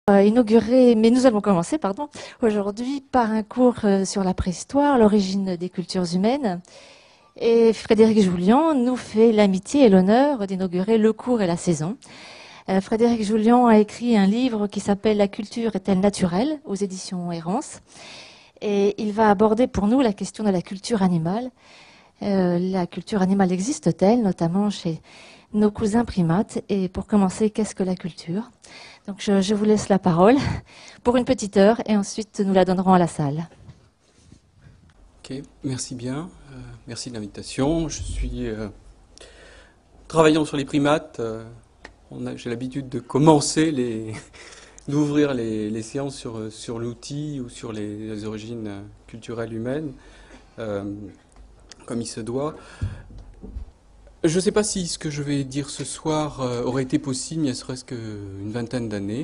Mais nous allons commencer, pardon, aujourd'hui par un cours sur la préhistoire, l'origine des cultures humaines. Et Frédéric Joulian nous fait l'amitié et l'honneur d'inaugurer le cours et la saison. Frédéric Joulian a écrit un livre qui s'appelle La culture est-elle naturelle aux éditions Errance. Et il va aborder pour nous la question de la culture animale. La culture animale existe-t-elle, notamment chez nos cousins primates? Et pour commencer, qu'est-ce que la culture? Donc je vous laisse la parole pour une petite heure et ensuite nous la donnerons à la salle. Ok, merci bien. Merci de l'invitation. Je suis travaillant sur les primates. J'ai l'habitude de commencer d'ouvrir les séances sur l'outil ou sur les origines culturelles humaines, comme il se doit. Je ne sais pas si ce que je vais dire ce soir aurait été possible il y a serait-ce qu'une vingtaine d'années.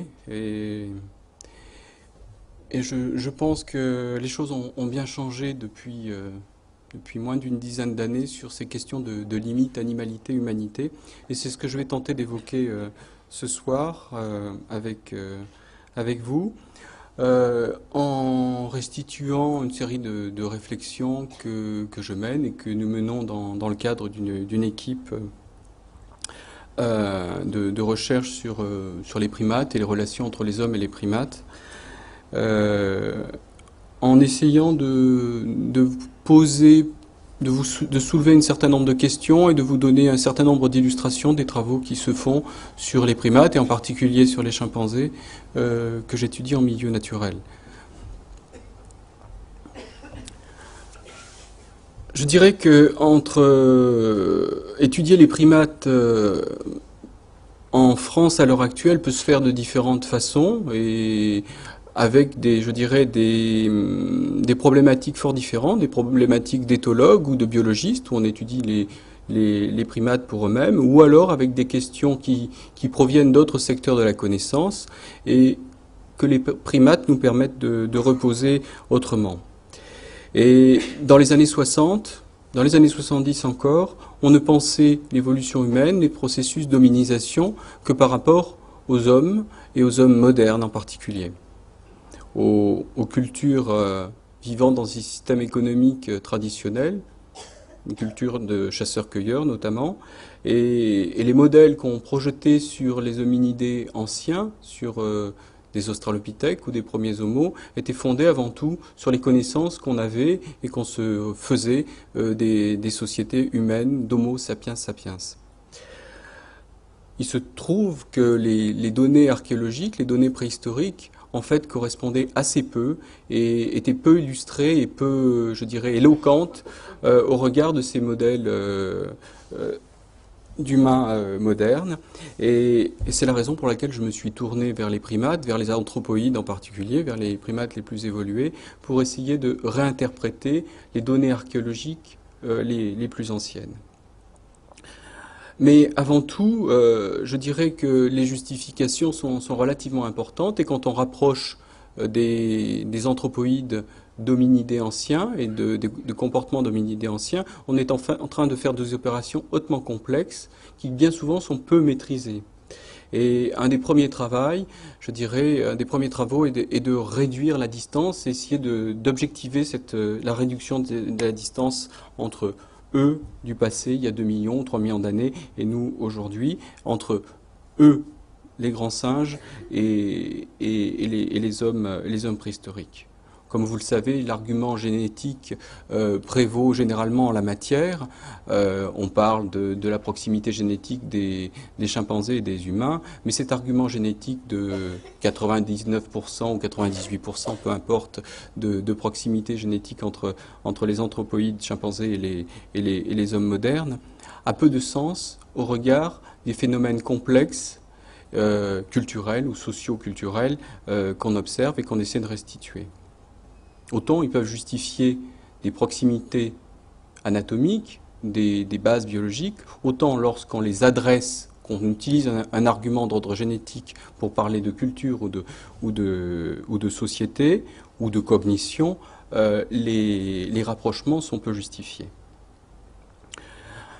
Et je pense que les choses ont bien changé depuis moins d'une dizaine d'années sur ces questions de limites animalité, humanité. Et c'est ce que je vais tenter d'évoquer ce soir avec vous, en restituant une série de réflexions que je mène et que nous menons dans le cadre d'une équipe de recherche sur les primates et les relations entre les hommes et les primates. En essayant de poser, de soulever un certain nombre de questions et de vous donner un certain nombre d'illustrations des travaux qui se font sur les primates et en particulier sur les chimpanzés que j'étudie en milieu naturel. Je dirais que entre étudier les primates en France à l'heure actuelle peut se faire de différentes façons et avec des problématiques fort différentes, des problématiques d'éthologues ou de biologistes, où on étudie les primates pour eux-mêmes, ou alors avec des questions qui proviennent d'autres secteurs de la connaissance et que les primates nous permettent de reposer autrement. Et dans les années 60, dans les années 70 encore, on ne pensait l'évolution humaine, les processus d'hominisation, que par rapport aux hommes et aux hommes modernes en particulier. Aux cultures vivant dans ces systèmes économiques traditionnels, une culture de chasseurs-cueilleurs notamment, et les modèles qu'on projetait sur les hominidés anciens, sur des australopithèques ou des premiers homos, étaient fondés avant tout sur les connaissances qu'on avait et qu'on se faisait des sociétés humaines d'Homo sapiens sapiens. Il se trouve que les données archéologiques, les données préhistoriques, en fait, correspondaient assez peu et étaient peu illustrées et peu, je dirais, éloquentes au regard de ces modèles d'humains modernes. Et c'est la raison pour laquelle je me suis tourné vers les primates, vers les anthropoïdes en particulier, vers les primates les plus évolués, pour essayer de réinterpréter les données archéologiques les plus anciennes. Mais avant tout, je dirais que les justifications sont relativement importantes et quand on rapproche des anthropoïdes d'hominidés anciens et de comportements d'hominidés anciens, on est en train de faire des opérations hautement complexes qui bien souvent sont peu maîtrisées. Et un des premiers travaux, je dirais, un des premiers travaux est de réduire la distance, essayer d'objectiver la réduction de la distance entre eux du passé, il y a 2 millions, 3 millions d'années, et nous aujourd'hui, entre eux, les grands singes, et les hommes préhistoriques. Comme vous le savez, l'argument génétique prévaut généralement en la matière. On parle de la proximité génétique des chimpanzés et des humains, mais cet argument génétique de 99% ou 98%, peu importe, de proximité génétique entre les anthropoïdes, chimpanzés et les hommes modernes, a peu de sens au regard des phénomènes complexes culturels ou socio-culturels qu'on observe et qu'on essaie de restituer. Autant ils peuvent justifier des proximités anatomiques, des bases biologiques, autant lorsqu'on les adresse, qu'on utilise un argument d'ordre génétique pour parler de culture ou de société ou de cognition, les rapprochements sont peu justifiés.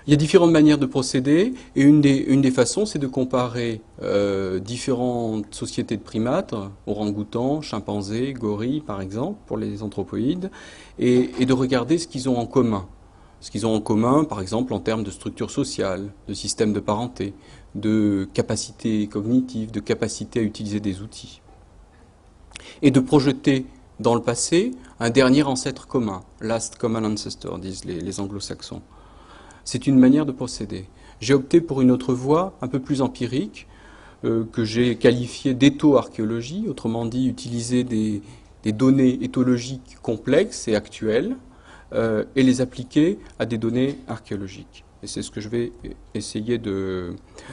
Il y a différentes manières de procéder, et une des façons, c'est de comparer différentes sociétés de primates, orang-outans, chimpanzés, gorilles par exemple, pour les anthropoïdes, et de regarder ce qu'ils ont en commun. Ce qu'ils ont en commun, par exemple, en termes de structure sociale, de système de parenté, de capacité cognitive, de capacité à utiliser des outils. Et de projeter dans le passé un dernier ancêtre commun, last common ancestor, disent les anglo-saxons. C'est une manière de procéder. J'ai opté pour une autre voie, un peu plus empirique, que j'ai qualifiée d'étho-archéologie, autrement dit, utiliser des données éthologiques complexes et actuelles, et les appliquer à des données archéologiques. Et c'est ce que je vais essayer de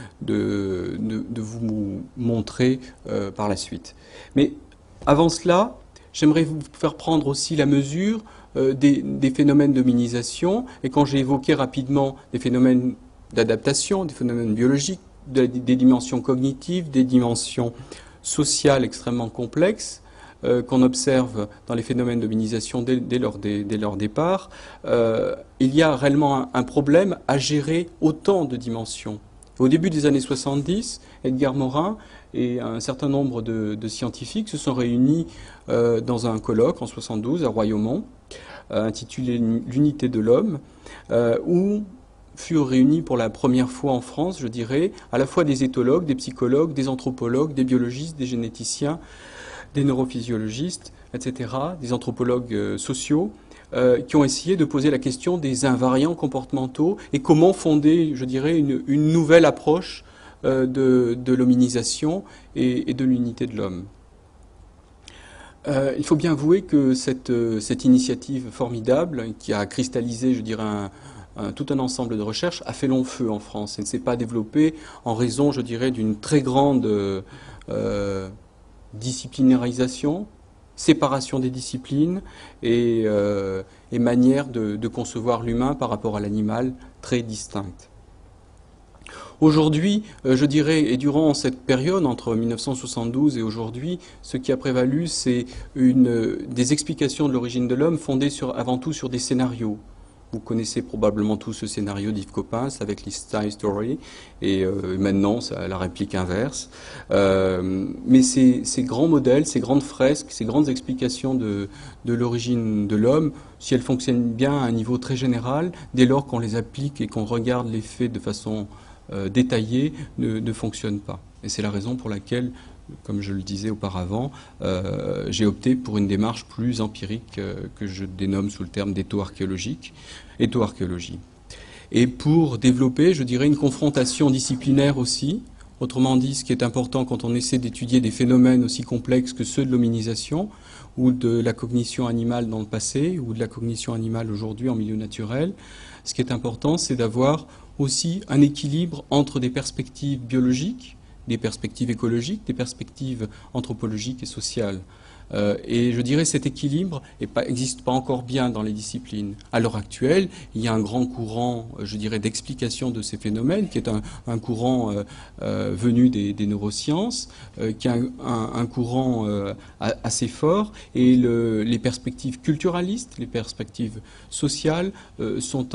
vous montrer par la suite. Mais avant cela, j'aimerais vous faire prendre aussi la mesure des phénomènes d'hominisation, et quand j'ai évoqué rapidement des phénomènes d'adaptation, des phénomènes biologiques, des dimensions cognitives, des dimensions sociales extrêmement complexes qu'on observe dans les phénomènes d'hominisation dès leur départ, il y a réellement un problème à gérer autant de dimensions. Au début des années 70, Edgar Morin et un certain nombre de scientifiques se sont réunis dans un colloque en 72 à Royaumont, intitulé L'unité de l'homme, où furent réunis pour la première fois en France, je dirais, à la fois des éthologues, des psychologues, des anthropologues, des biologistes, des généticiens, des neurophysiologistes, etc., des anthropologues sociaux, qui ont essayé de poser la question des invariants comportementaux et comment fonder, je dirais, une nouvelle approche de l'hominisation et de l'unité de l'homme. Il faut bien avouer que cette initiative formidable, qui a cristallisé, je dirais, tout un ensemble de recherches, a fait long feu en France et ne s'est pas développée en raison, je dirais, d'une très grande disciplinarisation, séparation des disciplines et manière de concevoir l'humain par rapport à l'animal très distinctes. Aujourd'hui, je dirais, et durant cette période entre 1972 et aujourd'hui, ce qui a prévalu, c'est des explications de l'origine de l'homme fondées avant tout sur des scénarios. Vous connaissez probablement tous ce scénario d'Yves Coppens avec l'East Side Story, et maintenant la réplique inverse. Mais ces grands modèles, ces grandes fresques, ces grandes explications de l'origine de l'homme, si elles fonctionnent bien à un niveau très général, dès lors qu'on les applique et qu'on regarde les faits de façon détaillée, ne fonctionnent pas. Et c'est la raison pour laquelle, comme je le disais auparavant, j'ai opté pour une démarche plus empirique que je dénomme sous le terme d'étho-archéologie. Et pour développer, je dirais, une confrontation disciplinaire aussi. Autrement dit, ce qui est important quand on essaie d'étudier des phénomènes aussi complexes que ceux de l'hominisation ou de la cognition animale dans le passé ou de la cognition animale aujourd'hui en milieu naturel, ce qui est important, c'est d'avoir aussi un équilibre entre des perspectives biologiques, des perspectives écologiques, des perspectives anthropologiques et sociales. Et je dirais cet équilibre n'existe pas encore bien dans les disciplines. À l'heure actuelle, il y a un grand courant, je dirais, d'explication de ces phénomènes, qui est un courant venu des neurosciences, qui est un courant assez fort, et les perspectives culturalistes, les perspectives sociales sont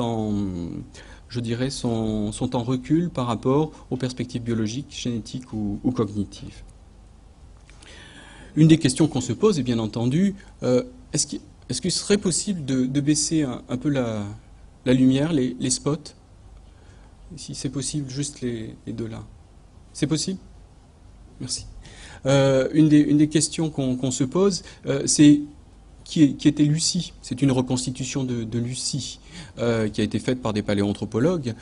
en recul par rapport aux perspectives biologiques, génétiques ou cognitives. Une des questions qu'on se pose est bien entendu, est-ce qu'il serait possible de baisser un peu la lumière, les spots? Si c'est possible, juste les deux là. C'est possible? Merci. Une des questions qu'on se pose, c'est qui était Lucie. C'est une reconstitution de Lucie qui a été faite par des paléoanthropologues.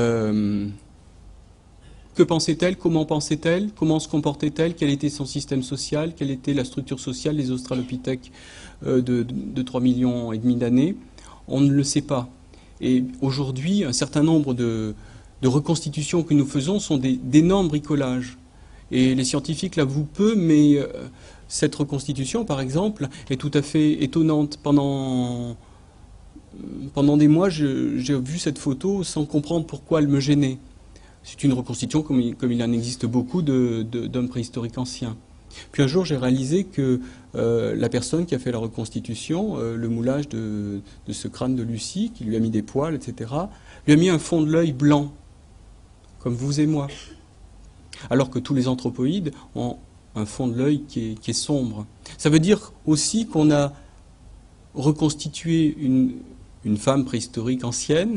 Que pensait-elle? Comment pensait-elle? Comment se comportait-elle? Quel était son système social? Quelle était la structure sociale des australopithèques de 3 millions et demi d'années? On ne le sait pas. Et aujourd'hui, un certain nombre de reconstitutions que nous faisons sont d'énormes bricolages. Et les scientifiques l'avouent peu, mais cette reconstitution, par exemple, est tout à fait étonnante. Pendant des mois, j'ai vu cette photo sans comprendre pourquoi elle me gênait. C'est une reconstitution comme il en existe beaucoup d'hommes préhistoriques anciens. Puis un jour, j'ai réalisé que la personne qui a fait la reconstitution, le moulage de ce crâne de Lucie, qui lui a mis des poils, etc., lui a mis un fond de l'œil blanc, comme vous et moi. Alors que tous les anthropoïdes ont un fond de l'œil qui est sombre. Ça veut dire aussi qu'on a reconstitué une femme préhistorique ancienne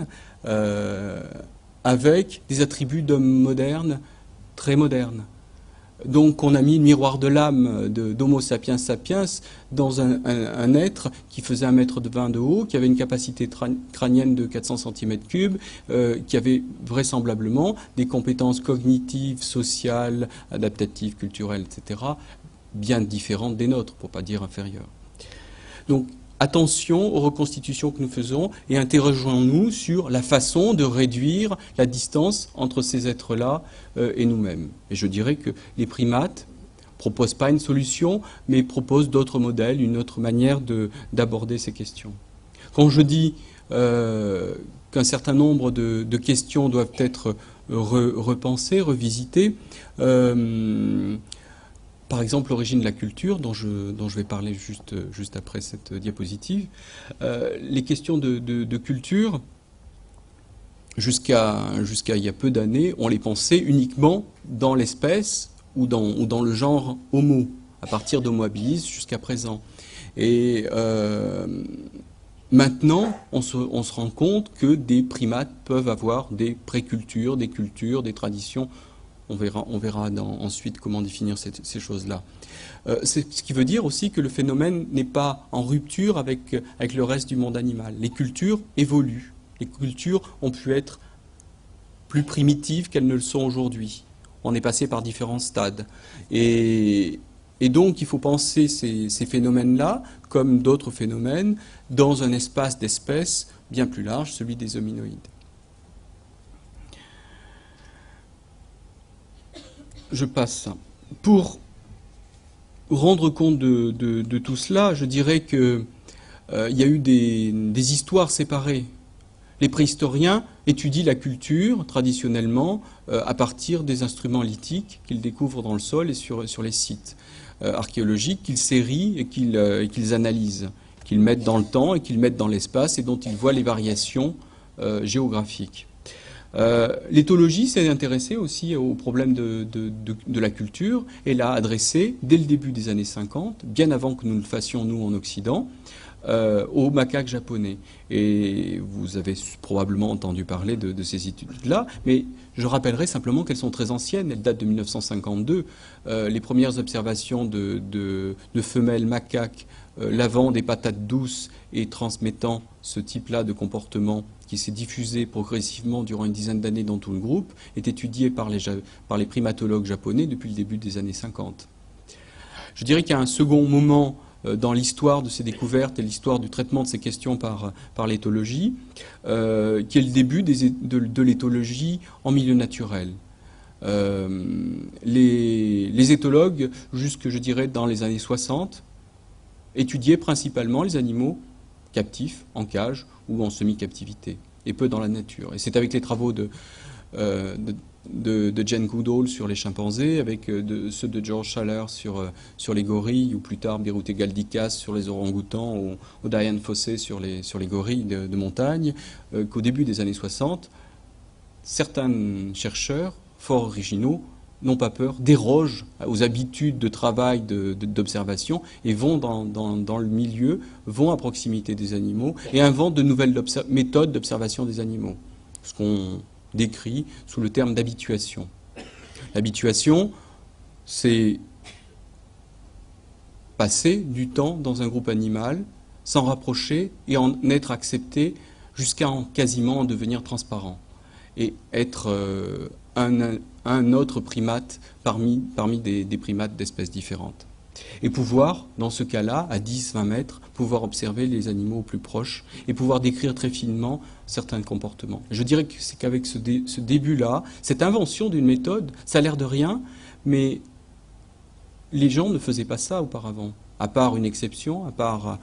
avec des attributs d'homme moderne, très moderne. Donc on a mis le miroir de l'âme d'Homo sapiens sapiens dans un être qui faisait 1,20 m de haut, qui avait une capacité crânienne de 400 cm3, qui avait vraisemblablement des compétences cognitives, sociales, adaptatives, culturelles, etc., bien différentes des nôtres, pour ne pas dire inférieures. Donc attention aux reconstitutions que nous faisons et interrogeons-nous sur la façon de réduire la distance entre ces êtres-là et nous-mêmes. Et je dirais que les primates ne proposent pas une solution, mais proposent d'autres modèles, une autre manière d'aborder ces questions. Quand je dis qu'un certain nombre de questions doivent être repensées, revisitées, par exemple, l'origine de la culture, dont je vais parler juste après cette diapositive. Les questions de culture, jusqu'à il y a peu d'années, on les pensait uniquement dans l'espèce ou dans le genre Homo, à partir d'Homo habilis jusqu'à présent. Et maintenant, on se rend compte que des primates peuvent avoir des précultures, des cultures, des traditions. On verra ensuite comment définir ces choses-là. Ce qui veut dire aussi que le phénomène n'est pas en rupture avec le reste du monde animal. Les cultures évoluent. Les cultures ont pu être plus primitives qu'elles ne le sont aujourd'hui. On est passé par différents stades. Et donc, il faut penser ces phénomènes-là, comme d'autres phénomènes, dans un espace d'espèces bien plus large, celui des hominoïdes. Je passe. Pour rendre compte de tout cela, je dirais qu'il y a eu des histoires séparées. Les préhistoriens étudient la culture, traditionnellement, à partir des instruments lithiques qu'ils découvrent dans le sol et sur les sites archéologiques, qu'ils sérient et qu'ils analysent, qu'ils mettent dans le temps et qu'ils mettent dans l'espace et dont ils voient les variations géographiques. L'éthologie s'est intéressée aussi au problème de la culture et l'a adressé dès le début des années 50, bien avant que nous le fassions nous en Occident, aux macaques japonais. Et vous avez probablement entendu parler de ces études-là, mais je rappellerai simplement qu'elles sont très anciennes, elles datent de 1952. Les premières observations de femelles macaques lavant des patates douces et transmettant ce type-là de comportement qui s'est diffusé progressivement durant une dizaine d'années dans tout le groupe, est étudié par les primatologues japonais depuis le début des années 50. Je dirais qu'il y a un second moment dans l'histoire de ces découvertes et l'histoire du traitement de ces questions par l'éthologie, qui est le début de l'éthologie en milieu naturel. Les éthologues, jusque je dirais dans les années 60, étudiaient principalement les animaux captifs, en cage ou en semi-captivité, et peu dans la nature. Et c'est avec les travaux de Jane Goodall sur les chimpanzés, avec ceux de George Schaller sur les gorilles, ou plus tard Birute Galdikas sur les orang-outans, ou Diane Fossey sur les gorilles de montagne, qu'au début des années 60, certains chercheurs fort originaux n'ont pas peur, dérogent aux habitudes de travail, d'observation, et vont dans le milieu, vont à proximité des animaux, et inventent de nouvelles méthodes d'observation des animaux. Ce qu'on décrit sous le terme d'habituation. L'habituation, c'est passer du temps dans un groupe animal, s'en rapprocher et en être accepté jusqu'à quasiment en devenir transparent. Et être un autre primate parmi des primates d'espèces différentes. Et pouvoir, dans ce cas-là, à 10-20 mètres, pouvoir observer les animaux plus proches et pouvoir décrire très finement certains comportements. Je dirais que c'est qu'avec ce début-là, cette invention d'une méthode, ça a l'air de rien, mais les gens ne faisaient pas ça auparavant, à part une exception, à part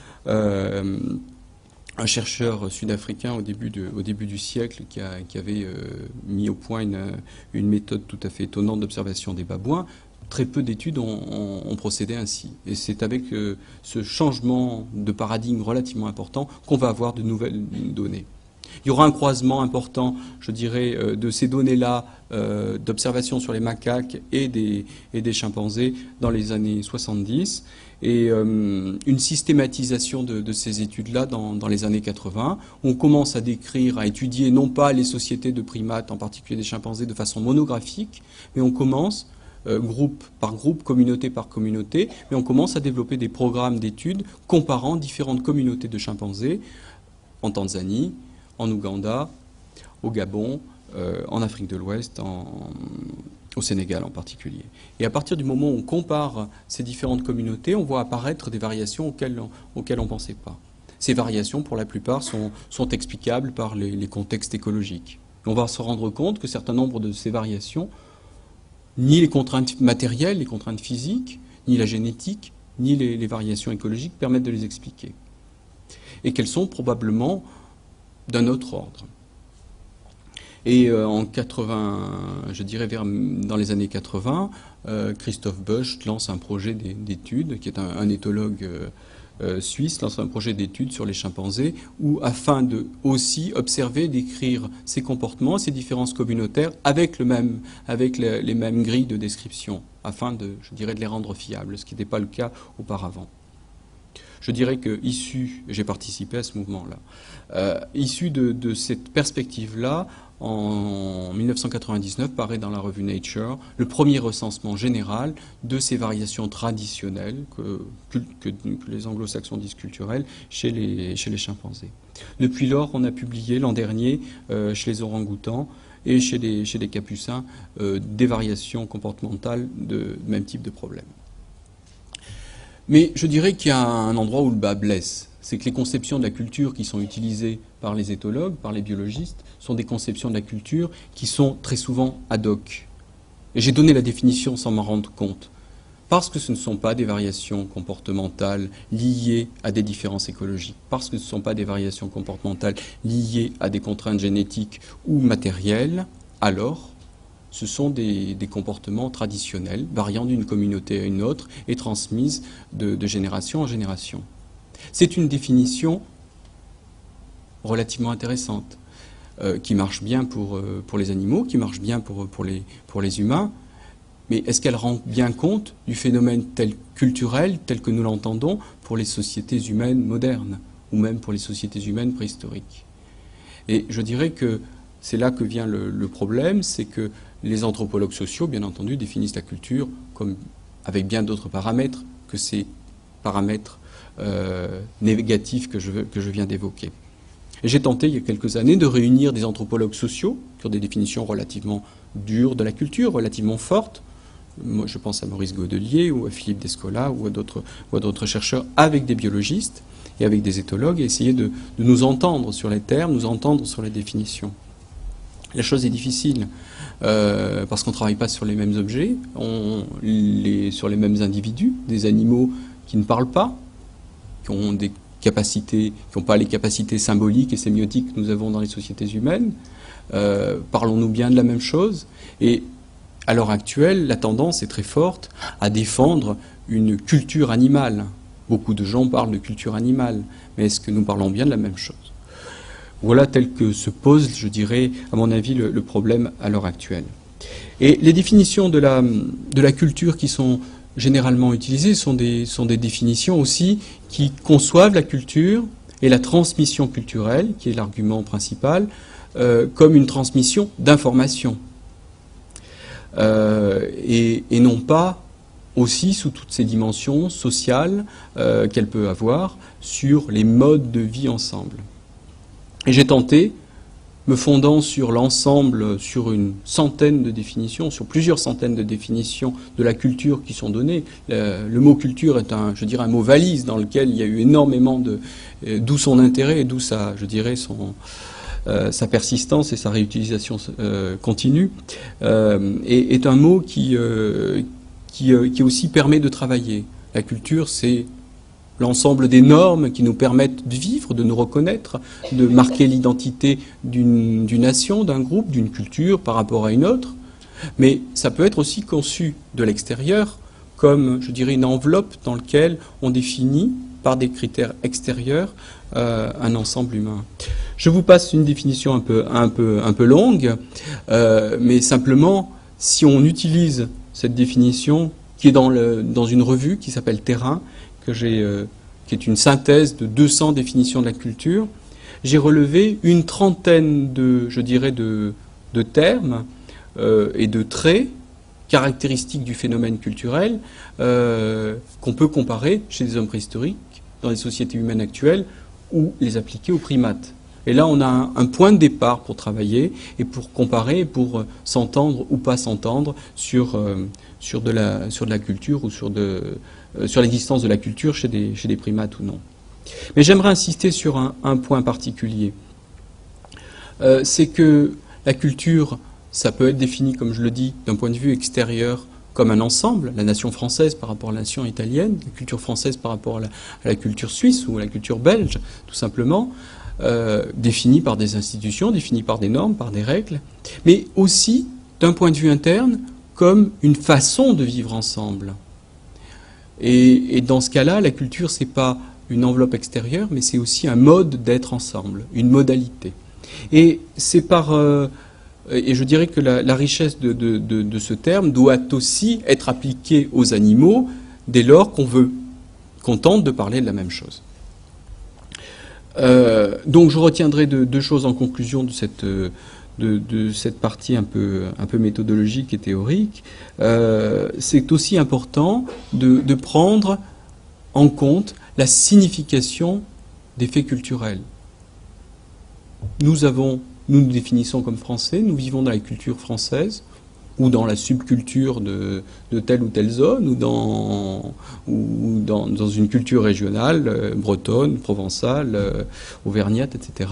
un chercheur sud-africain au début du siècle qui avait mis au point une méthode tout à fait étonnante d'observation des babouins, très peu d'études ont procédé ainsi. Et c'est avec ce changement de paradigme relativement important qu'on va avoir de nouvelles données. Il y aura un croisement important, je dirais, de ces données-là, d'observation sur les macaques et des chimpanzés dans les années 70, et une systématisation de ces études-là dans les années 80. On commence à décrire, à étudier non pas les sociétés de primates, en particulier des chimpanzés, de façon monographique, mais on commence groupe par groupe, communauté par communauté, mais on commence à développer des programmes d'études comparant différentes communautés de chimpanzés en Tanzanie, en Ouganda, au Gabon, en Afrique de l'Ouest, au Sénégal en particulier. Et à partir du moment où on compare ces différentes communautés, on voit apparaître des variations auxquelles on ne pensait pas. Ces variations, pour la plupart, sont explicables par les contextes écologiques. On va se rendre compte que certain nombre de ces variations, ni les contraintes matérielles, les contraintes physiques, ni la génétique, ni les variations écologiques permettent de les expliquer. Et qu'elles sont probablement d'un autre ordre. Et en 80, je dirais dans les années 80, Christoph Busch lance un projet d'études, qui est un éthologue suisse, lance un projet d'études sur les chimpanzés, où afin de aussi observer, décrire ces comportements, ces différences communautaires, avec les mêmes grilles de description, afin de, je dirais, de les rendre fiables, ce qui n'était pas le cas auparavant. Je dirais que j'ai participé à ce mouvement-là, issu de cette perspective-là, en 1999 paraît dans la revue Nature le premier recensement général de ces variations traditionnelles que les anglo-saxons disent culturelles chez les chimpanzés. Depuis lors, on a publié l'an dernier chez les orang-outans et chez les capucins des variations comportementales de même type de problème. Mais je dirais qu'il y a un endroit où le bas blesse. C'est que les conceptions de la culture qui sont utilisées par les éthologues, par les biologistes, sont des conceptions de la culture qui sont très souvent ad hoc. Et j'ai donné la définition sans m'en rendre compte. Parce que ce ne sont pas des variations comportementales liées à des différences écologiques, parce que ce ne sont pas des variations comportementales liées à des contraintes génétiques ou matérielles, alors ce sont des comportements traditionnels, variant d'une communauté à une autre et transmises de génération en génération. C'est une définition relativement intéressante, qui marche bien pour les animaux, qui marche bien pour les humains, mais est-ce qu'elle rend bien compte du phénomène culturel tel que nous l'entendons pour les sociétés humaines modernes, ou même pour les sociétés humaines préhistoriques? Et je dirais que c'est là que vient le problème, c'est que les anthropologues sociaux, bien entendu, définissent la culture comme, avec bien d'autres paramètres que ces paramètres négatifs que je viens d'évoquer. Et j'ai tenté, il y a quelques années, de réunir des anthropologues sociaux qui ont des définitions relativement dures de la culture, relativement fortes. Moi, je pense à Maurice Godelier ou à Philippe Descola ou à d'autres chercheurs, avec des biologistes et avec des éthologues, et essayer de nous entendre sur les termes, nous entendre sur les définitions. La chose est difficile parce qu'on ne travaille pas sur les mêmes objets, sur les mêmes individus, des animaux qui ne parlent pas, qui ont des capacités, qui n'ont pas les capacités symboliques et sémiotiques que nous avons dans les sociétés humaines. Parlons-nous bien de la même chose? Et à l'heure actuelle, la tendance est très forte à défendre une culture animale. Beaucoup de gens parlent de culture animale, mais est-ce que nous parlons bien de la même chose? Voilà tel que se pose, je dirais, à mon avis, le problème à l'heure actuelle. Et les définitions de la culture qui sont généralement utilisées sont des définitions aussi qui conçoivent la culture et la transmission culturelle, qui est l'argument principal, comme une transmission d'informations. Et non pas aussi sous toutes ces dimensions sociales qu'elle peut avoir sur les modes de vie ensemble. Et j'ai tenté, me fondant sur l'ensemble, sur une centaine de définitions, sur plusieurs centaines de définitions de la culture qui sont données. Le mot culture est je dirais, un mot valise dans lequel il y a eu énormément d'où son intérêt et d'où je dirais, sa persistance et sa réutilisation continue, est un mot qui aussi permet de travailler. La culture, c'est l'ensemble des normes qui nous permettent de vivre, de nous reconnaître, de marquer l'identité d'une nation, d'un groupe, d'une culture par rapport à une autre. Mais ça peut être aussi conçu de l'extérieur comme, je dirais, une enveloppe dans laquelle on définit, par des critères extérieurs, un ensemble humain. Je vous passe une définition un peu longue, mais simplement, si on utilise cette définition, qui est dans une revue qui s'appelle Terrain, qui est une synthèse de 200 définitions de la culture, j'ai relevé une trentaine je dirais, de termes et de traits caractéristiques du phénomène culturel qu'on peut comparer chez les hommes préhistoriques, dans les sociétés humaines actuelles, ou les appliquer aux primates. Et là, on a un point de départ pour travailler et pour comparer, pour s'entendre ou pas s'entendre sur de la culture ou sur l'existence de la culture chez des primates ou non. Mais j'aimerais insister sur un point particulier. C'est que la culture, ça peut être défini, comme je le dis, d'un point de vue extérieur, comme un ensemble, la nation française par rapport à la nation italienne, la culture française par rapport à la culture suisse ou à la culture belge, tout simplement, définie par des institutions, définie par des normes, par des règles, mais aussi, d'un point de vue interne, comme une façon de vivre ensemble. Et dans ce cas-là, la culture, c'est pas une enveloppe extérieure, mais c'est aussi un mode d'être ensemble, une modalité. Et c'est et je dirais que la richesse de ce terme doit aussi être appliquée aux animaux dès lors qu'on tente de parler de la même chose. Donc je retiendrai deux choses en conclusion de cette partie un peu méthodologique et théorique. C'est aussi important de prendre en compte la signification des faits culturels. Nous nous définissons comme Français, nous vivons dans la culture française, ou dans la subculture de telle ou telle zone, ou dans une culture régionale, bretonne, provençale, auvergnate, etc.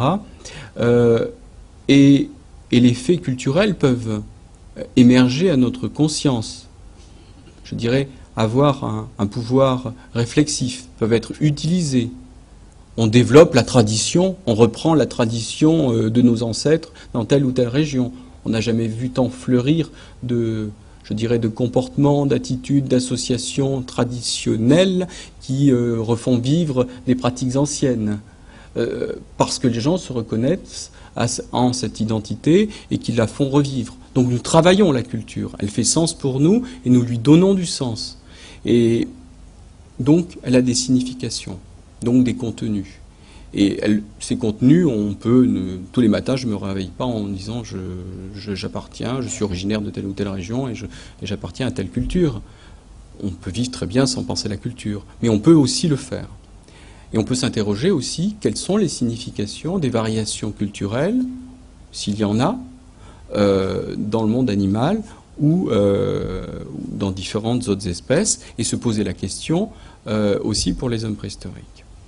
Et les faits culturels peuvent émerger à notre conscience, je dirais avoir un pouvoir réflexif, peuvent être utilisés. On développe la tradition, on reprend la tradition de nos ancêtres dans telle ou telle région. On n'a jamais vu tant fleurir de comportements, d'attitudes, d'associations traditionnelles qui refont vivre des pratiques anciennes. Parce que les gens se reconnaissent en cette identité et qu'ils la font revivre. Donc nous travaillons la culture, elle fait sens pour nous et nous lui donnons du sens. Et donc elle a des significations, donc des contenus. Et ces contenus, tous les matins, je ne me réveille pas en me disant j'appartiens, je suis originaire de telle ou telle région et j'appartiens à telle culture. On peut vivre très bien sans penser la culture, mais on peut aussi le faire. Et on peut s'interroger aussi quelles sont les significations des variations culturelles, s'il y en a, dans le monde animal ou dans différentes autres espèces, et se poser la question aussi pour les hommes préhistoriques.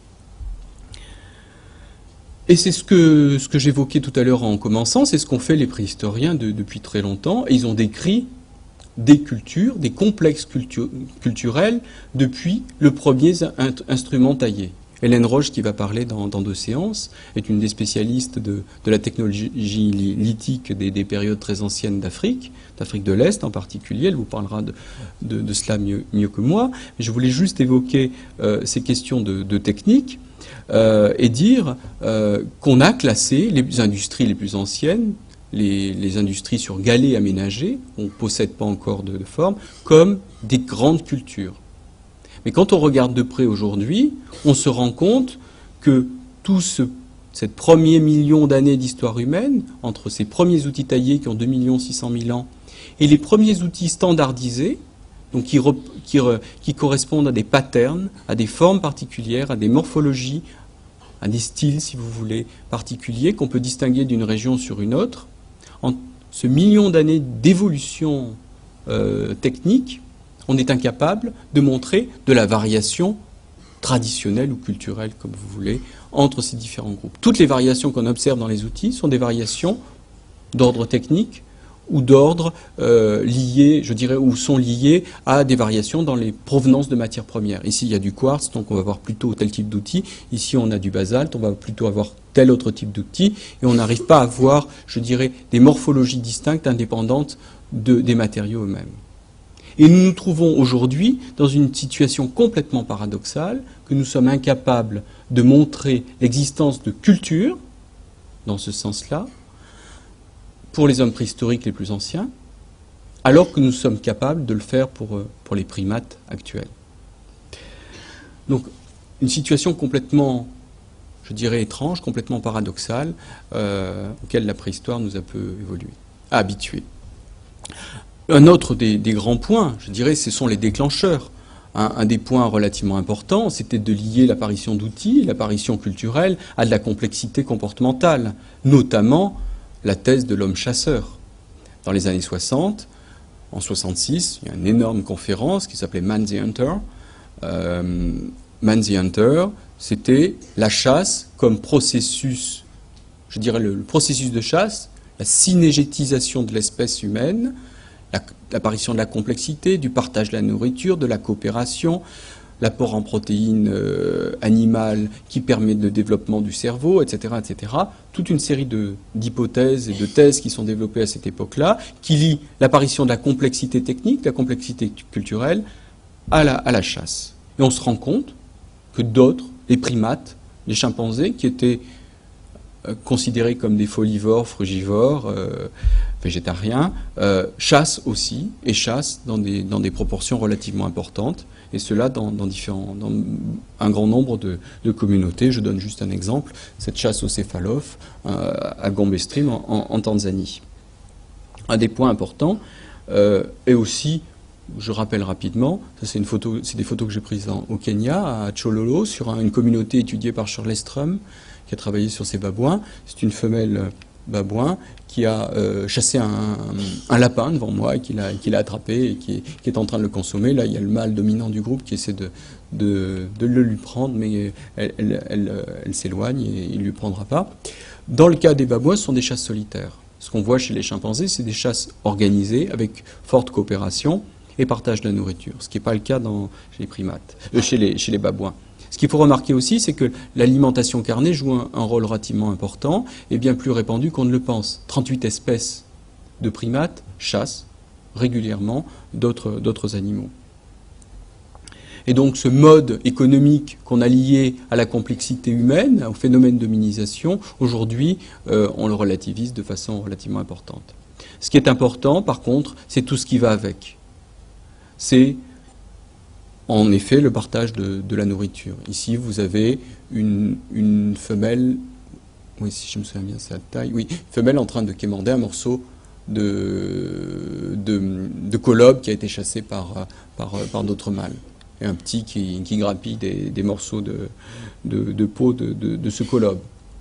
Et c'est ce que j'évoquais tout à l'heure en commençant, c'est ce qu'ont fait les préhistoriens depuis très longtemps, et ils ont décrit des cultures, des complexes culturels depuis le premier instrument taillé. Hélène Roche, qui va parler dans 2 séances, est une des spécialistes de la technologie lithique des périodes très anciennes d'Afrique de l'Est en particulier. Elle vous parlera de cela mieux que moi. Je voulais juste évoquer ces questions de technique et dire qu'on a classé les industries les plus anciennes, les industries sur galets aménagés, on ne possède pas encore de forme, comme des grandes cultures. Mais quand on regarde de près aujourd'hui, on se rend compte que tout cette premier million d'années d'histoire humaine, entre ces premiers outils taillés qui ont 2 600 000 ans, et les premiers outils standardisés, donc qui correspondent à des patterns, à des formes particulières, à des morphologies, à des styles, si vous voulez, particuliers, qu'on peut distinguer d'une région sur une autre, en ce million d'années d'évolution technique, on est incapable de montrer de la variation traditionnelle ou culturelle, comme vous voulez, entre ces différents groupes. Toutes les variations qu'on observe dans les outils sont des variations d'ordre technique ou d'ordre liées, je dirais, ou sont liées à des variations dans les provenances de matières premières. Ici, il y a du quartz, donc on va avoir plutôt tel type d'outil. Ici, on a du basalte, on va plutôt avoir tel autre type d'outil. Et on n'arrive pas à avoir, je dirais, des morphologies distinctes, indépendantes des matériaux eux-mêmes. Et nous nous trouvons aujourd'hui dans une situation complètement paradoxale, que nous sommes incapables de montrer l'existence de culture, dans ce sens-là, pour les hommes préhistoriques les plus anciens, alors que nous sommes capables de le faire pour les primates actuels. Donc, une situation complètement, je dirais, étrange, complètement paradoxale, auquel la préhistoire nous a peu habitués. Un autre des grands points, je dirais, ce sont les déclencheurs. Un des points relativement importants, c'était de lier l'apparition d'outils, l'apparition culturelle, à de la complexité comportementale, notamment la thèse de l'homme chasseur. Dans les années 60, en 66, il y a une énorme conférence qui s'appelait Man the Hunter. Man the Hunter, c'était la chasse comme processus, je dirais le processus de chasse, la synégétisation de l'espèce humaine, l'apparition de la complexité, du partage de la nourriture, de la coopération, l'apport en protéines animales qui permet le développement du cerveau, etc., etc. Toute une série d'hypothèses et de thèses qui sont développées à cette époque-là, qui lient l'apparition de la complexité technique, de la complexité culturelle, à la chasse. Et on se rend compte que d'autres, les primates, les chimpanzés, qui étaient considérés comme des folivores, frugivores, végétariens, chassent aussi, et chassent dans des proportions relativement importantes, et cela dans un grand nombre de communautés. Je donne juste un exemple, cette chasse au céphalophe à Gombe Stream en Tanzanie. Un des points importants est aussi, je rappelle rapidement, ça c'est des photos que j'ai prises au Kenya, à Chololo, sur une communauté étudiée par Shirley Strum, qui a travaillé sur ces babouins. C'est une femelle babouin qui a chassé un lapin devant moi et qui l'a attrapé et qui est en train de le consommer. Là, il y a le mâle dominant du groupe qui essaie de le lui prendre, mais elle s'éloigne et il ne lui prendra pas. Dans le cas des babouins, ce sont des chasses solitaires. Ce qu'on voit chez les chimpanzés, c'est des chasses organisées avec forte coopération et partage de la nourriture, ce qui n'est pas le cas chez les primates, chez les babouins. Ce qu'il faut remarquer aussi, c'est que l'alimentation carnée joue un rôle relativement important et bien plus répandu qu'on ne le pense. 38 espèces de primates chassent régulièrement d'autres animaux. Et donc ce mode économique qu'on a lié à la complexité humaine, au phénomène de dominisation, aujourd'hui, on le relativise de façon relativement importante. Ce qui est important, par contre, c'est tout ce qui va avec. C'est en effet le partage de la nourriture. Ici, vous avez une femelle, oui, si je me souviens bien, c'est la taille, oui, une femelle en train de quémander un morceau de colobe qui a été chassé par d'autres mâles. Et un petit qui grappille des morceaux de peau de ce colobe.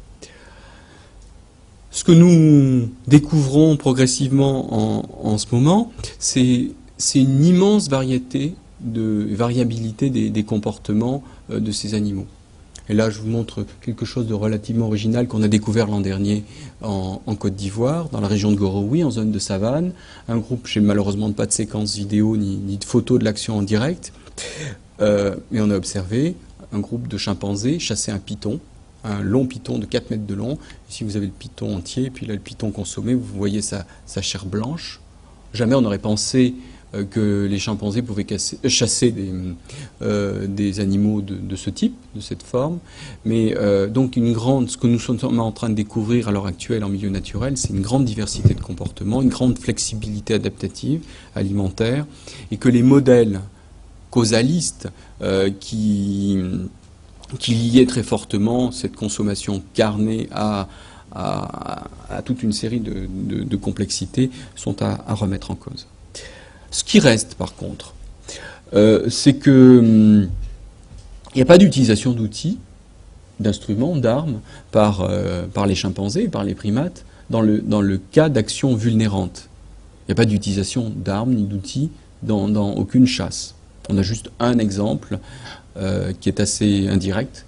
Ce que nous découvrons progressivement en ce moment, c'est une immense variabilité des comportements de ces animaux. Et là, je vous montre quelque chose de relativement original qu'on a découvert l'an dernier en Côte d'Ivoire, dans la région de Gorowi, en zone de savane. Un groupe, j'ai malheureusement pas de séquence vidéo ni de photos de l'action en direct, mais on a observé un groupe de chimpanzés chasser un python, un long python de 4 mètres de long. Ici, vous avez le python entier, et puis là, le python consommé, vous voyez sa chair blanche. Jamais on n'aurait pensé que les chimpanzés pouvaient chasser des animaux de ce type, de cette forme. Mais donc ce que nous sommes en train de découvrir à l'heure actuelle en milieu naturel, c'est une grande diversité de comportements, une grande flexibilité adaptative, alimentaire, et que les modèles causalistes qui liaient très fortement cette consommation carnée à toute une série de complexités sont à remettre en cause. Ce qui reste, par contre, c'est que il n'y a pas d'utilisation d'outils, d'instruments, d'armes par les chimpanzés, par les primates, dans le cas d'actions vulnérantes. Il n'y a pas d'utilisation d'armes ni d'outils dans aucune chasse. On a juste un exemple qui est assez indirect.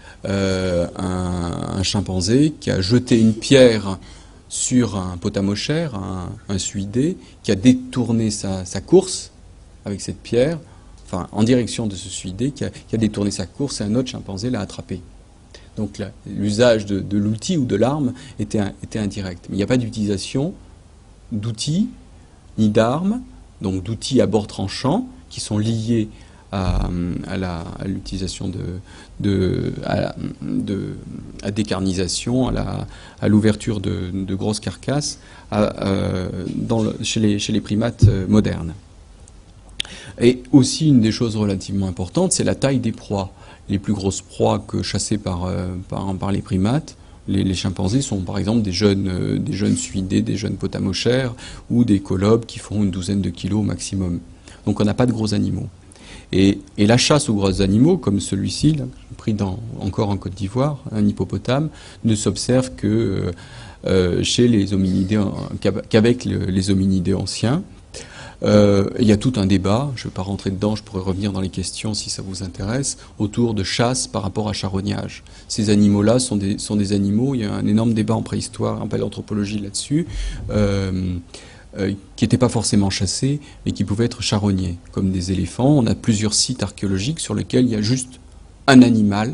Un chimpanzé qui a jeté une pierre sur un potamochère, un suidé, qui a détourné sa course avec cette pierre, enfin en direction de ce suidé, qui a détourné sa course, et un autre chimpanzé l'a attrapé. Donc l'usage de l'outil ou de l'arme était indirect. Mais il n'y a pas d'utilisation d'outils, il ni d'armes, donc d'outils à bord tranchant, qui sont liés à l'utilisation à décarnisation, à l'ouverture de grosses carcasses chez les primates modernes. Et aussi, une des choses relativement importantes, c'est la taille des proies. Les plus grosses proies chassées par les primates, les chimpanzés, sont par exemple des jeunes suidés, des jeunes potamochères ou des colobes qui font une douzaine de kilos au maximum. Donc on n'a pas de gros animaux. Et la chasse aux gros animaux, comme celui-ci, pris encore en Côte d'Ivoire, un hippopotame, ne s'observe que chez les hominidés, qu'avec les hominidés anciens. Il y a tout un débat, je ne vais pas rentrer dedans, je pourrais revenir dans les questions si ça vous intéresse, autour de chasse par rapport à charognage. Ces animaux-là sont des animaux, il y a un énorme débat en préhistoire, en paléanthropologie là-dessus, qui n'étaient pas forcément chassés, mais qui pouvaient être charognés, comme des éléphants. On a plusieurs sites archéologiques sur lesquels il y a juste un animal,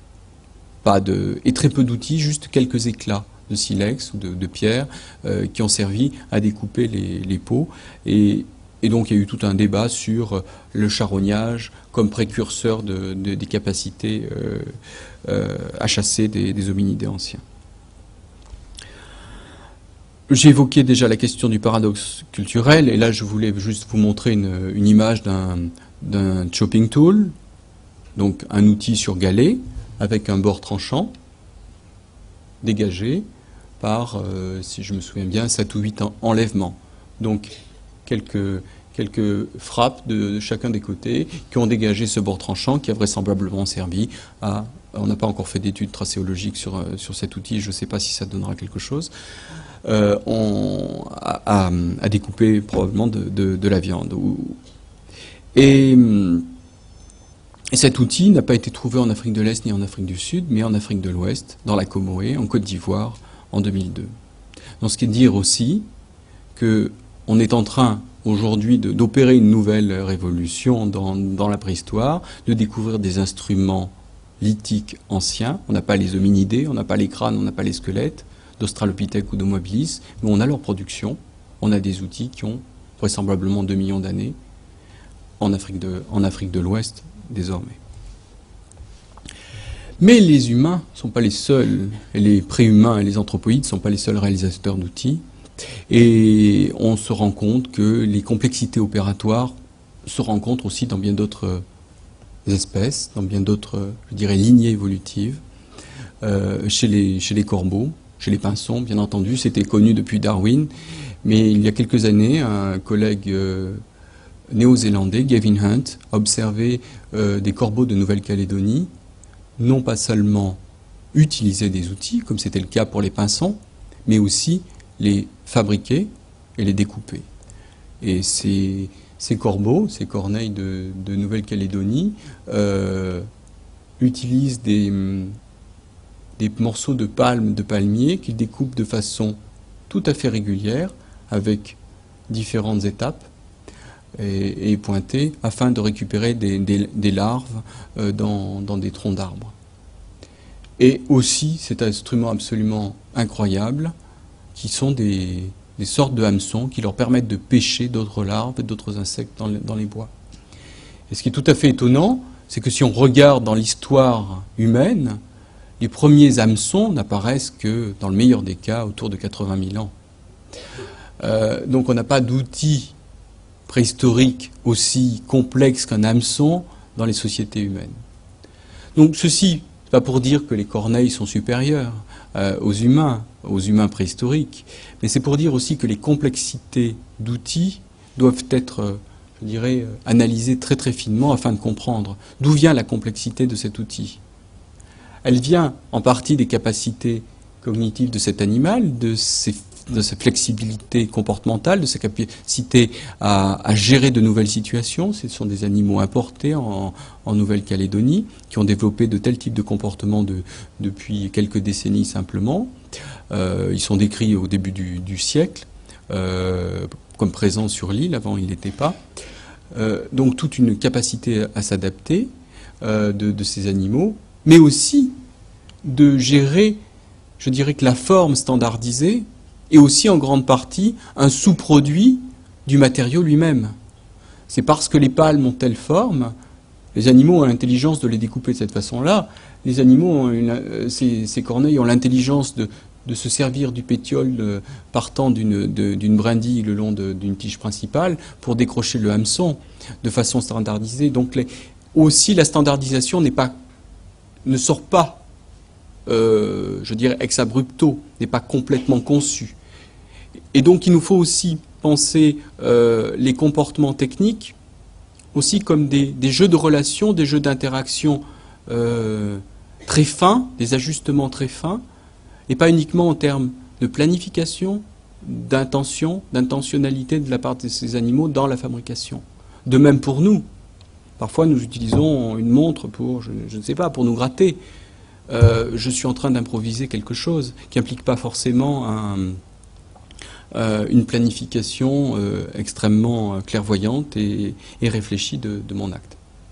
et très peu d'outils, juste quelques éclats de silex ou de pierre qui ont servi à découper les peaux. Et donc il y a eu tout un débat sur le charognage comme précurseur des capacités à chasser des hominidés anciens. J'ai évoqué déjà la question du paradoxe culturel, et là je voulais juste vous montrer une image d'un chopping tool, donc un outil sur galet, avec un bord tranchant, dégagé par, si je me souviens bien, 7 ou 8 enlèvements. Donc quelques frappes de chacun des côtés qui ont dégagé ce bord tranchant qui a vraisemblablement servi à... On n'a pas encore fait d'études tracéologiques sur cet outil, je ne sais pas si ça donnera quelque chose, à découper probablement de la viande. Et cet outil n'a pas été trouvé en Afrique de l'Est ni en Afrique du Sud, mais en Afrique de l'Ouest, dans la Comoé, en Côte d'Ivoire, en 2002. Donc ce qui est dire aussi qu'on est en train aujourd'hui d'opérer une nouvelle révolution dans la préhistoire, de découvrir des instruments lithiques anciens. On n'a pas les hominidés, on n'a pas les crânes, on n'a pas les squelettes d'Australopithèque ou d'Homo habilis, mais on a leur production, on a des outils qui ont vraisemblablement 2 millions d'années en Afrique de l'Ouest désormais. Mais les humains ne sont pas les seuls, et les préhumains et les anthropoïdes ne sont pas les seuls réalisateurs d'outils, et on se rend compte que les complexités opératoires se rencontrent aussi dans bien d'autres espèces, dans bien d'autres, je dirais, lignées évolutives, chez les corbeaux, chez les pinsons, bien entendu. C'était connu depuis Darwin, mais il y a quelques années, un collègue néo-zélandais, Gavin Hunt, a observé des corbeaux de Nouvelle-Calédonie, non pas seulement utiliser des outils, comme c'était le cas pour les pinsons, mais aussi les fabriquer et les découper. Et ces corbeaux, ces corneilles de Nouvelle-Calédonie, utilisent des morceaux de palme, de palmier, qu'ils découpent de façon tout à fait régulière, avec différentes étapes et pointées, afin de récupérer des larves dans des troncs d'arbres. Et aussi, cet instrument absolument incroyable, qui sont des sortes de hameçons qui leur permettent de pêcher d'autres larves et d'autres insectes dans les bois. Et ce qui est tout à fait étonnant, c'est que si on regarde dans l'histoire humaine, les premiers hameçons n'apparaissent que, dans le meilleur des cas, autour de 80 000 ans. Donc on n'a pas d'outils préhistoriques aussi complexes qu'un hameçon dans les sociétés humaines. Donc ceci, c'est pas pour dire que les corneilles sont supérieures aux humains préhistoriques, mais c'est pour dire aussi que les complexités d'outils doivent être, je dirais, analysées très très finement afin de comprendre d'où vient la complexité de cet outil. Elle vient en partie des capacités cognitives de cet animal, de sa flexibilité comportementale, de sa capacité à gérer de nouvelles situations. Ce sont des animaux importés en Nouvelle-Calédonie qui ont développé de tels types de comportements depuis quelques décennies simplement. Ils sont décrits au début du siècle comme présents sur l'île, avant ils n'étaient pas. Donc toute une capacité à s'adapter de ces animaux, mais aussi de gérer, je dirais que la forme standardisée est aussi en grande partie un sous-produit du matériau lui-même. C'est parce que les palmes ont telle forme, les animaux ont l'intelligence de les découper de cette façon-là, les animaux, ces corneilles ont l'intelligence de se servir du pétiole partant d'une brindille le long d'une tige principale pour décrocher le hameçon de façon standardisée. Donc aussi la standardisation ne sort pas, je dirais, ex abrupto, n'est pas complètement conçue. Et donc il nous faut aussi penser les comportements techniques aussi comme des jeux de relations, des jeux d'interaction très fins, des ajustements très fins, et pas uniquement en termes de planification, d'intention, d'intentionnalité de la part de ces animaux dans la fabrication. De même pour nous. Parfois nous utilisons une montre pour, je ne sais pas, pour nous gratter. Je suis en train d'improviser quelque chose qui n'implique pas forcément une planification extrêmement clairvoyante et réfléchie de mon acte.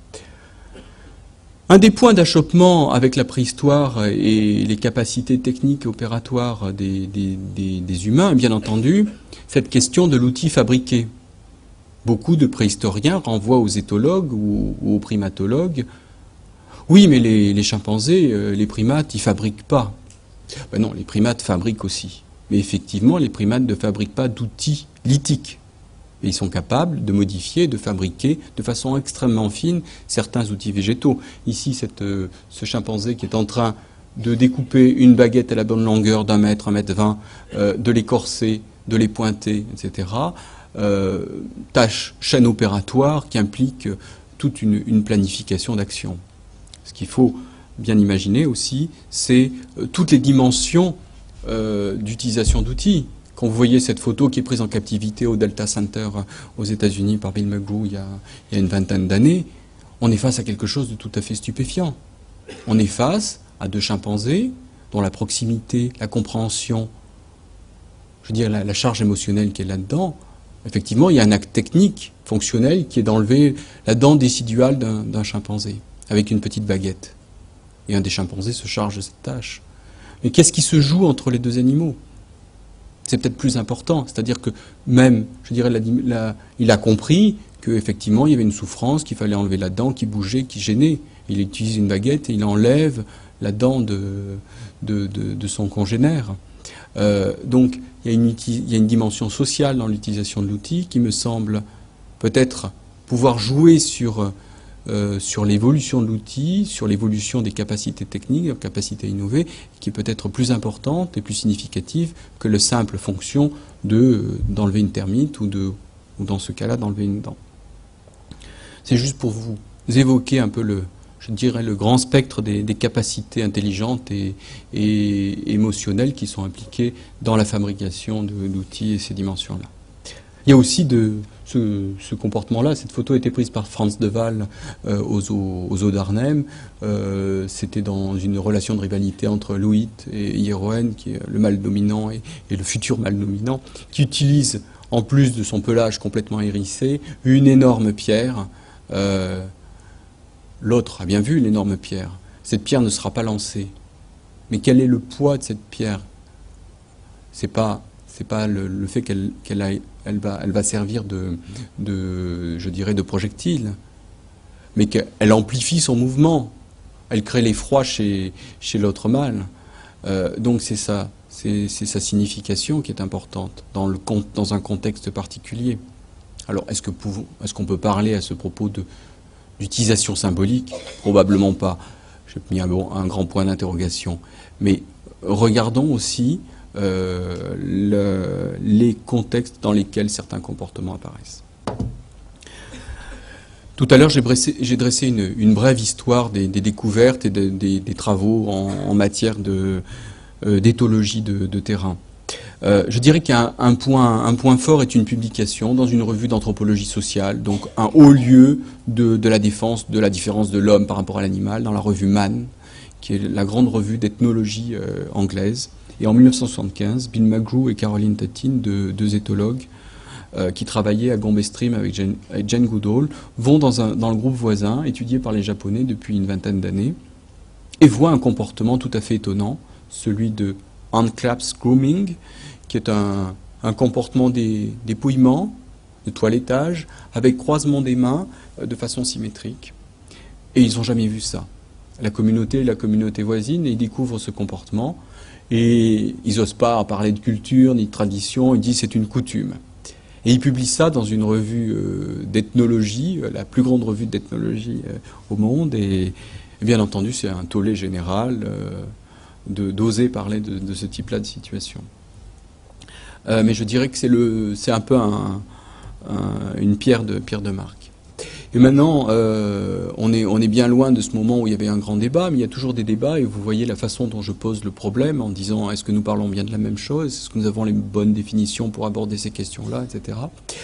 Un des points d'achoppement avec la préhistoire et les capacités techniques et opératoires des humains, bien entendu, cette question de l'outil fabriqué. Beaucoup de préhistoriens renvoient aux éthologues ou aux primatologues. Oui, mais les chimpanzés, les primates, ils fabriquent pas. Ben non, les primates fabriquent aussi. Mais effectivement, les primates ne fabriquent pas d'outils lithiques. Et ils sont capables de modifier, de fabriquer de façon extrêmement fine certains outils végétaux. Ici, ce chimpanzé qui est en train de découper une baguette à la bonne longueur d'1 mètre, 1,20 m, de l'écorcer, de les pointer, etc. Chaîne opératoire qui implique toute une planification d'action. Ce qu'il faut bien imaginer aussi, c'est toutes les dimensions d'utilisation d'outils. Quand vous voyez cette photo qui est prise en captivité au Delta Center aux États-Unis par Bill McGrew il y a une vingtaine d'années, on est face à quelque chose de tout à fait stupéfiant. On est face à 2 chimpanzés dont la proximité, la compréhension, je veux dire la charge émotionnelle qui est là-dedans. Effectivement, il y a un acte technique, fonctionnel, qui est d'enlever la dent déciduale d'un chimpanzé avec une petite baguette. Et un des chimpanzés se charge de cette tâche. Mais qu'est-ce qui se joue entre les 2 animaux ? C'est peut-être plus important, c'est-à-dire que même, je dirais, il a compris qu'effectivement il y avait une souffrance, qu'il fallait enlever la dent qui bougeait, qui gênait. Il utilise une baguette et il enlève la dent de son congénère. Donc il y a une dimension sociale dans l'utilisation de l'outil qui me semble peut-être pouvoir jouer sur l'évolution de l'outil, sur l'évolution des capacités techniques, des capacités à innover, qui est peut-être plus importante et plus significative que le simple fonction d'enlever une termite ou dans ce cas-là d'enlever une dent. C'est juste pour vous évoquer un peu je dirais, le grand spectre des capacités intelligentes et émotionnelles qui sont impliquées dans la fabrication d'outils et ces dimensions-là. Il y a aussi ce comportement-là. Cette photo a été prise par Frans de Waal aux eaux d'Arnhem. C'était dans une relation de rivalité entre Louis et Hieroen, qui est le mâle dominant et le futur mâle dominant, qui utilise, en plus de son pelage complètement hérissé, une énorme pierre. L'autre a bien vu l'énorme pierre. Cette pierre ne sera pas lancée. Mais quel est le poids de cette pierre ? C'est pas le fait qu'elle va servir je dirais, de projectile, mais qu'elle amplifie son mouvement. Elle crée l'effroi chez l'autre mâle. Donc c'est sa signification qui est importante dans un contexte particulier. Alors est-ce qu'on peut parler à ce propos d'utilisation symbolique ? Probablement pas. J'ai mis un grand point d'interrogation. Mais regardons aussi les contextes dans lesquels certains comportements apparaissent. Tout à l'heure, j'ai dressé une brève histoire des découvertes et des travaux en matière d'éthologie de terrain. Je dirais qu'un point fort est une publication dans une revue d'anthropologie sociale, donc un haut lieu de la défense de la différence de l'homme par rapport à l'animal, dans la revue Man, qui est la grande revue d'ethnologie anglaise. Et en 1975, Bill McGrew et Caroline Tattin, 2 éthologues qui travaillaient à Gombe Stream avec Jane Goodall, vont dans le groupe voisin, étudié par les Japonais depuis une vingtaine d'années, et voient un comportement tout à fait étonnant, celui de hand claps grooming, qui est un comportement dépouillement de toilettage, avec croisement des mains de façon symétrique. Et ils n'ont jamais vu ça. La communauté voisine, ils découvrent ce comportement et ils n'osent pas parler de culture ni de tradition, ils disent c'est une coutume. Et ils publient ça dans une revue d'ethnologie, la plus grande revue d'ethnologie au monde, et bien entendu c'est un tollé général d'oser parler de ce type-là de situation. Mais je dirais que c'est un peu une pierre de marque. Et maintenant, on est bien loin de ce moment où il y avait un grand débat, mais il y a toujours des débats, et vous voyez la façon dont je pose le problème en disant est-ce que nous parlons bien de la même chose, est-ce que nous avons les bonnes définitions pour aborder ces questions-là, etc.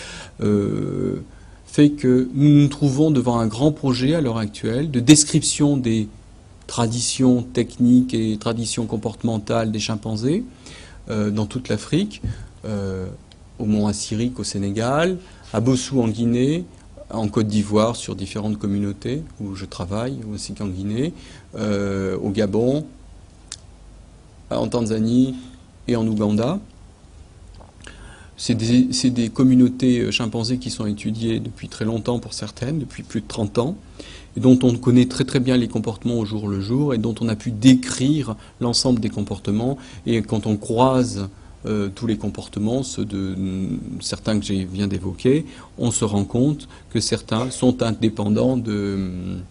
Fait que nous nous trouvons devant un grand projet à l'heure actuelle de description des traditions techniques et traditions comportementales des chimpanzés dans toute l'Afrique, au Mont Assyrique au Sénégal, à Bossou en Guinée, en Côte d'Ivoire sur différentes communautés où je travaille, aussi qu'en Guinée, au Gabon, en Tanzanie et en Ouganda. C'est des communautés chimpanzés qui sont étudiées depuis très longtemps pour certaines, depuis plus de 30 ans, et dont on connaît très très bien les comportements au jour le jour, et dont on a pu décrire l'ensemble des comportements. Et quand on croise tous les comportements, ceux de certains que je viens d'évoquer, on se rend compte que certains sont indépendants des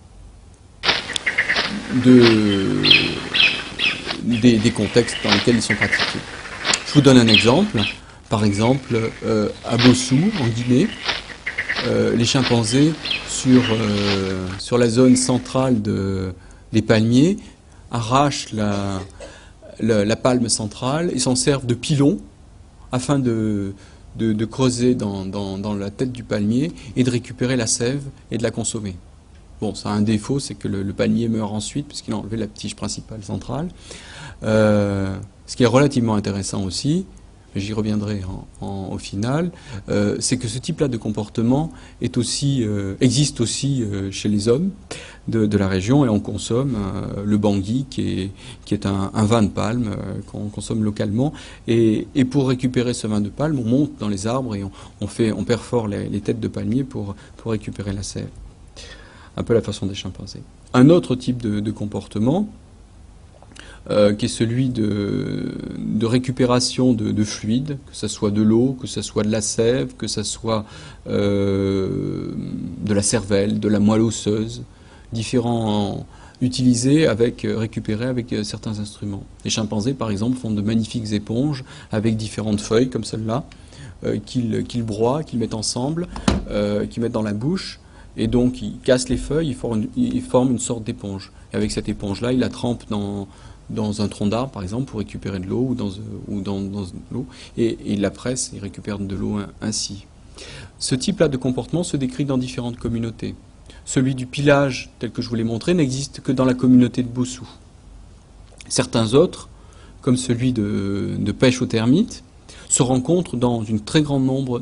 contextes dans lesquels ils sont pratiqués. Je vous donne un exemple. Par exemple, à Bossou, en Guinée, les chimpanzés sur la zone centrale des palmiers arrachent la palme centrale et s'en servent de pilon afin de creuser dans la tête du palmier et de récupérer la sève et de la consommer. Bon, ça a un défaut, c'est que le palmier meurt ensuite puisqu'il a enlevé la tige principale centrale. Ce qui est relativement intéressant aussi, j'y reviendrai au final, c'est que ce type-là de comportement existe aussi chez les hommes de la région, et on consomme le bangui qui est un vin de palme qu'on consomme localement, et pour récupérer ce vin de palme, on monte dans les arbres et on perfore les têtes de palmier pour récupérer la sève. Un peu la façon des chimpanzés. Un autre type de comportement, qui est celui de récupération de fluides, que ce soit de l'eau, que ce soit de la sève, que ce soit de la cervelle, de la moelle osseuse, différents utilisés récupérés avec certains instruments. Les chimpanzés, par exemple, font de magnifiques éponges avec différentes feuilles comme celle-là, qu'ils broient, qu'ils mettent ensemble, qu'ils mettent dans la bouche, et donc ils cassent les feuilles, ils forment une sorte d'éponge. Et avec cette éponge-là, ils la trempent dans un tronc d'arbre, par exemple, pour récupérer de l'eau, ou dans l'eau, et ils la pressent et récupèrent de l'eau ainsi. Ce type-là de comportement se décrit dans différentes communautés. Celui du pilage, tel que je vous l'ai montré, n'existe que dans la communauté de Bossou. Certains autres, comme celui de pêche aux termites, se rencontrent dans un très grand nombre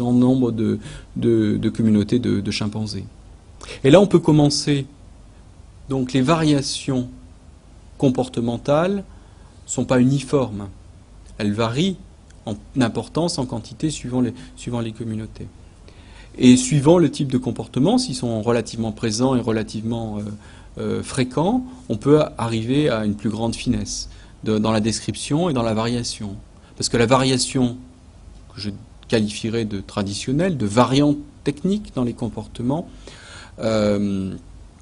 de communautés de chimpanzés. Et là, on peut commencer. Donc, les variations comportementales ne sont pas uniformes. Elles varient en importance, en quantité, suivant les communautés. Et suivant le type de comportement, s'ils sont relativement présents et relativement fréquents, on peut arriver à une plus grande finesse dans la description et dans la variation. Parce que la variation, que je qualifierais de traditionnelle, de variante technique dans les comportements, je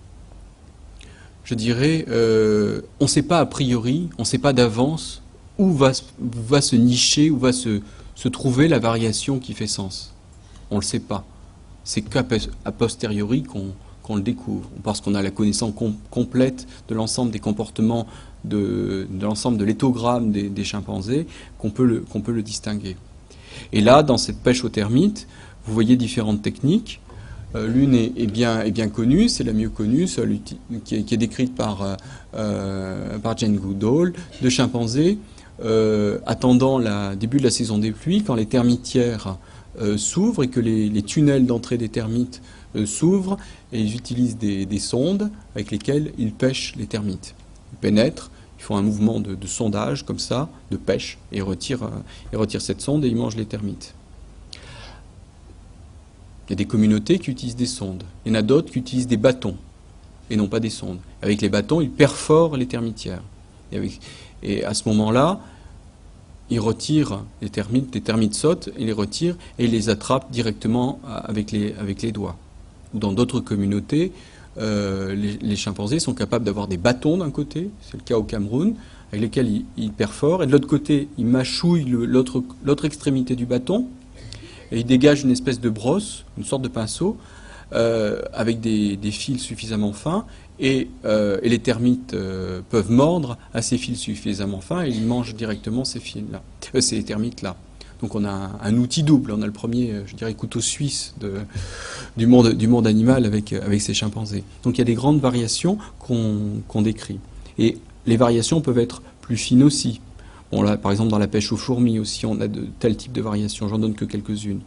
dirais, on ne sait pas a priori, on ne sait pas d'avance où va se nicher, où va se trouver la variation qui fait sens. On ne le sait pas. C'est qu'a posteriori qu'on le découvre, parce qu'on a la connaissance complète de l'ensemble des comportements, de l'ensemble de l'éthogramme des chimpanzés, qu'on peut le distinguer. Et là, dans cette pêche aux termites, vous voyez différentes techniques. L'une est bien connue, c'est la mieux connue, celle qui est décrite par Jane Goodall, de chimpanzés attendant le début de la saison des pluies, quand les termitières s'ouvrent et que les tunnels d'entrée des termites s'ouvrent, et ils utilisent des sondes avec lesquelles ils pêchent les termites. Ils pénètrent, ils font un mouvement de sondage comme ça, de pêche, et retirent cette sonde et ils mangent les termites. Il y a des communautés qui utilisent des sondes. Il y en a d'autres qui utilisent des bâtons et non pas des sondes. Avec les bâtons, ils perforent les termitières. Et à ce moment-là, ils retirent les termites sautent, ils les retirent et ils les attrapent directement avec les doigts. Dans d'autres communautés, les chimpanzés sont capables d'avoir des bâtons d'un côté, c'est le cas au Cameroun, avec lesquels ils perforent, et de l'autre côté, ils mâchouillent l'autre extrémité du bâton, et ils dégagent une espèce de brosse, une sorte de pinceau, avec des fils suffisamment fins, et les termites peuvent mordre à ces fils suffisamment fins, et ils mangent directement ces fils-là, ces termites-là. Donc on a un outil double, on a le premier, je dirais, couteau suisse du monde animal avec ces chimpanzés. Donc il y a des grandes variations qu'on décrit. Et les variations peuvent être plus fines aussi. Bon là, par exemple, dans la pêche aux fourmis aussi, on a de tels types de variations, j'en donne que quelques-unes.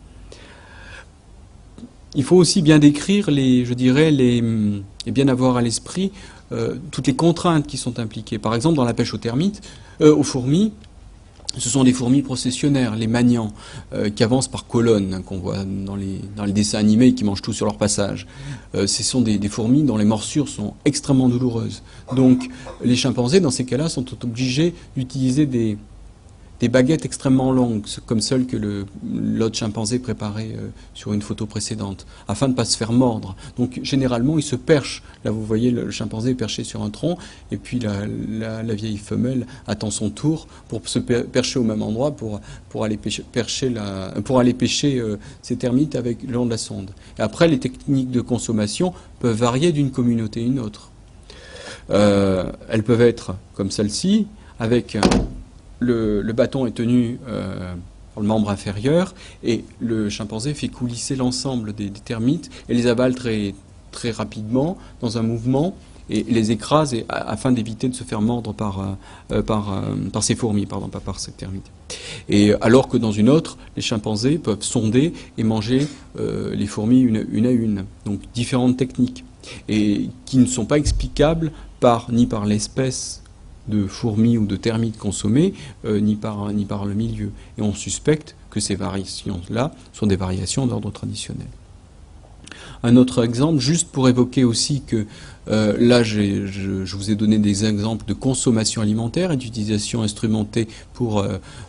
Il faut aussi bien décrire et bien avoir à l'esprit toutes les contraintes qui sont impliquées. Par exemple, dans la pêche aux fourmis, ce sont des fourmis processionnaires, les magnans, qui avancent par colonnes, hein, qu'on voit dans les dessins animés et qui mangent tout sur leur passage. Ce sont des fourmis dont les morsures sont extrêmement douloureuses. Donc les chimpanzés, dans ces cas-là, sont obligés d'utiliser des baguettes extrêmement longues, comme celles que l'autre chimpanzé préparait sur une photo précédente, afin de ne pas se faire mordre. Donc généralement, ils se perchent. Là, vous voyez le chimpanzé perché sur un tronc, et puis la vieille femelle attend son tour pour se percher au même endroit pour aller pêcher ces termites le long de la sonde. Et après, les techniques de consommation peuvent varier d'une communauté à une autre. Elles peuvent être comme celle-ci, avec le bâton est tenu par le membre inférieur et le chimpanzé fait coulisser l'ensemble des termites et les avale très, très rapidement dans un mouvement et les écrase afin d'éviter de se faire mordre par ces fourmis, pas par ces termites. Et alors que dans une autre, les chimpanzés peuvent sonder et manger les fourmis une à une. Donc différentes techniques et qui ne sont pas explicables ni par l'espèce de fourmis ou de termites consommées, ni par le milieu. Et on suspecte que ces variations-là sont des variations d'ordre traditionnel. Un autre exemple, juste pour évoquer aussi que là, je vous ai donné des exemples de consommation alimentaire et d'utilisation instrumentée pour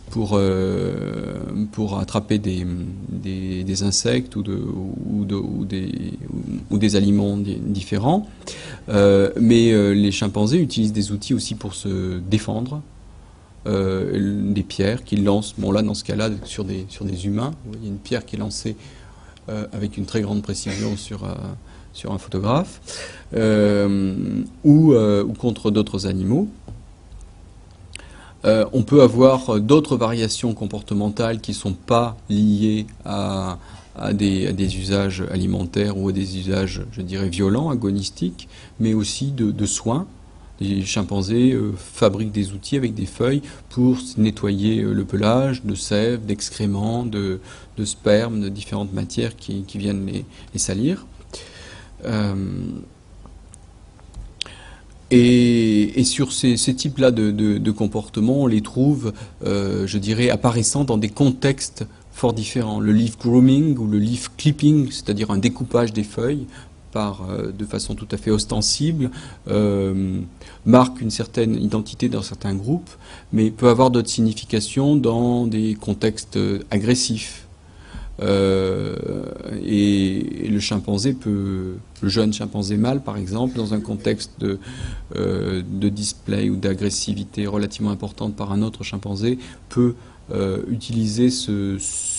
attraper des insectes ou des aliments différents. Mais les chimpanzés utilisent des outils aussi pour se défendre. Des pierres qu'ils lancent, bon là dans ce cas-là sur des humains, vous voyez une pierre qui est lancée avec une très grande précision sur un photographe, ou contre d'autres animaux. On peut avoir d'autres variations comportementales qui ne sont pas liées à des usages alimentaires ou à des usages, je dirais, violents, agonistiques, mais aussi de soins. Les chimpanzés fabriquent des outils avec des feuilles pour nettoyer le pelage de sève, d'excréments, de sperme, de différentes matières qui viennent les salir. Et sur ces types-là de comportements, on les trouve, je dirais, apparaissant dans des contextes fort différents. Le leaf grooming ou le leaf clipping, c'est-à-dire un découpage des feuilles, de façon tout à fait ostensible, marque une certaine identité dans certains groupes, mais peut avoir d'autres significations dans des contextes agressifs. Et le jeune chimpanzé mâle, par exemple, dans un contexte de display ou d'agressivité relativement importante par un autre chimpanzé, peut utiliser ce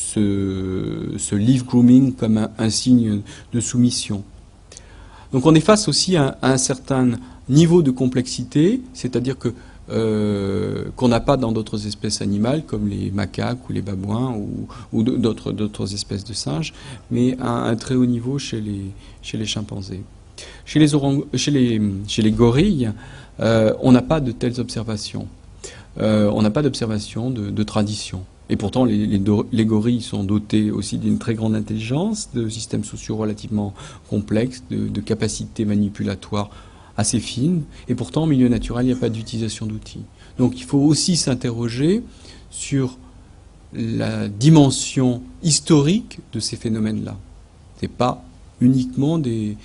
leaf grooming comme un signe de soumission. Donc on est face aussi à un certain niveau de complexité, c'est-à-dire qu'on n'a pas dans d'autres espèces animales comme les macaques ou les babouins ou d'autres espèces de singes, mais à un très haut niveau chez les chimpanzés. Chez les gorilles, on n'a pas de telles observations. On n'a pas d'observation de tradition. Et pourtant, les gorilles sont dotés aussi d'une très grande intelligence, de systèmes sociaux relativement complexes, de capacités manipulatoires assez fines. Et pourtant, en milieu naturel, il n'y a pas d'utilisation d'outils. Donc il faut aussi s'interroger sur la dimension historique de ces phénomènes-là. C'est pas uniquement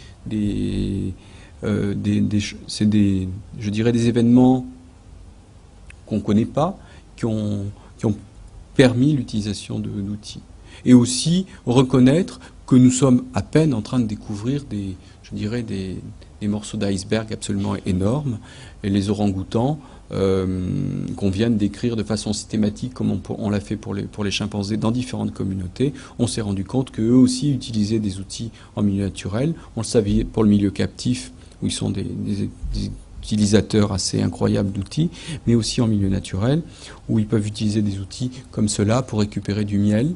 je dirais des événements qu'on ne connaît pas, qui ont permis l'utilisation d'outils. Et aussi reconnaître que nous sommes à peine en train de découvrir je dirais des morceaux d'iceberg absolument énormes. Et les orang-outans, qu'on vient de décrire de façon systématique, comme on l'a fait pour les chimpanzés dans différentes communautés, on s'est rendu compte qu'eux aussi utilisaient des outils en milieu naturel. On le savait pour le milieu captif, où ils sont des utilisateurs assez incroyables d'outils, mais aussi en milieu naturel, où ils peuvent utiliser des outils comme cela pour récupérer du miel,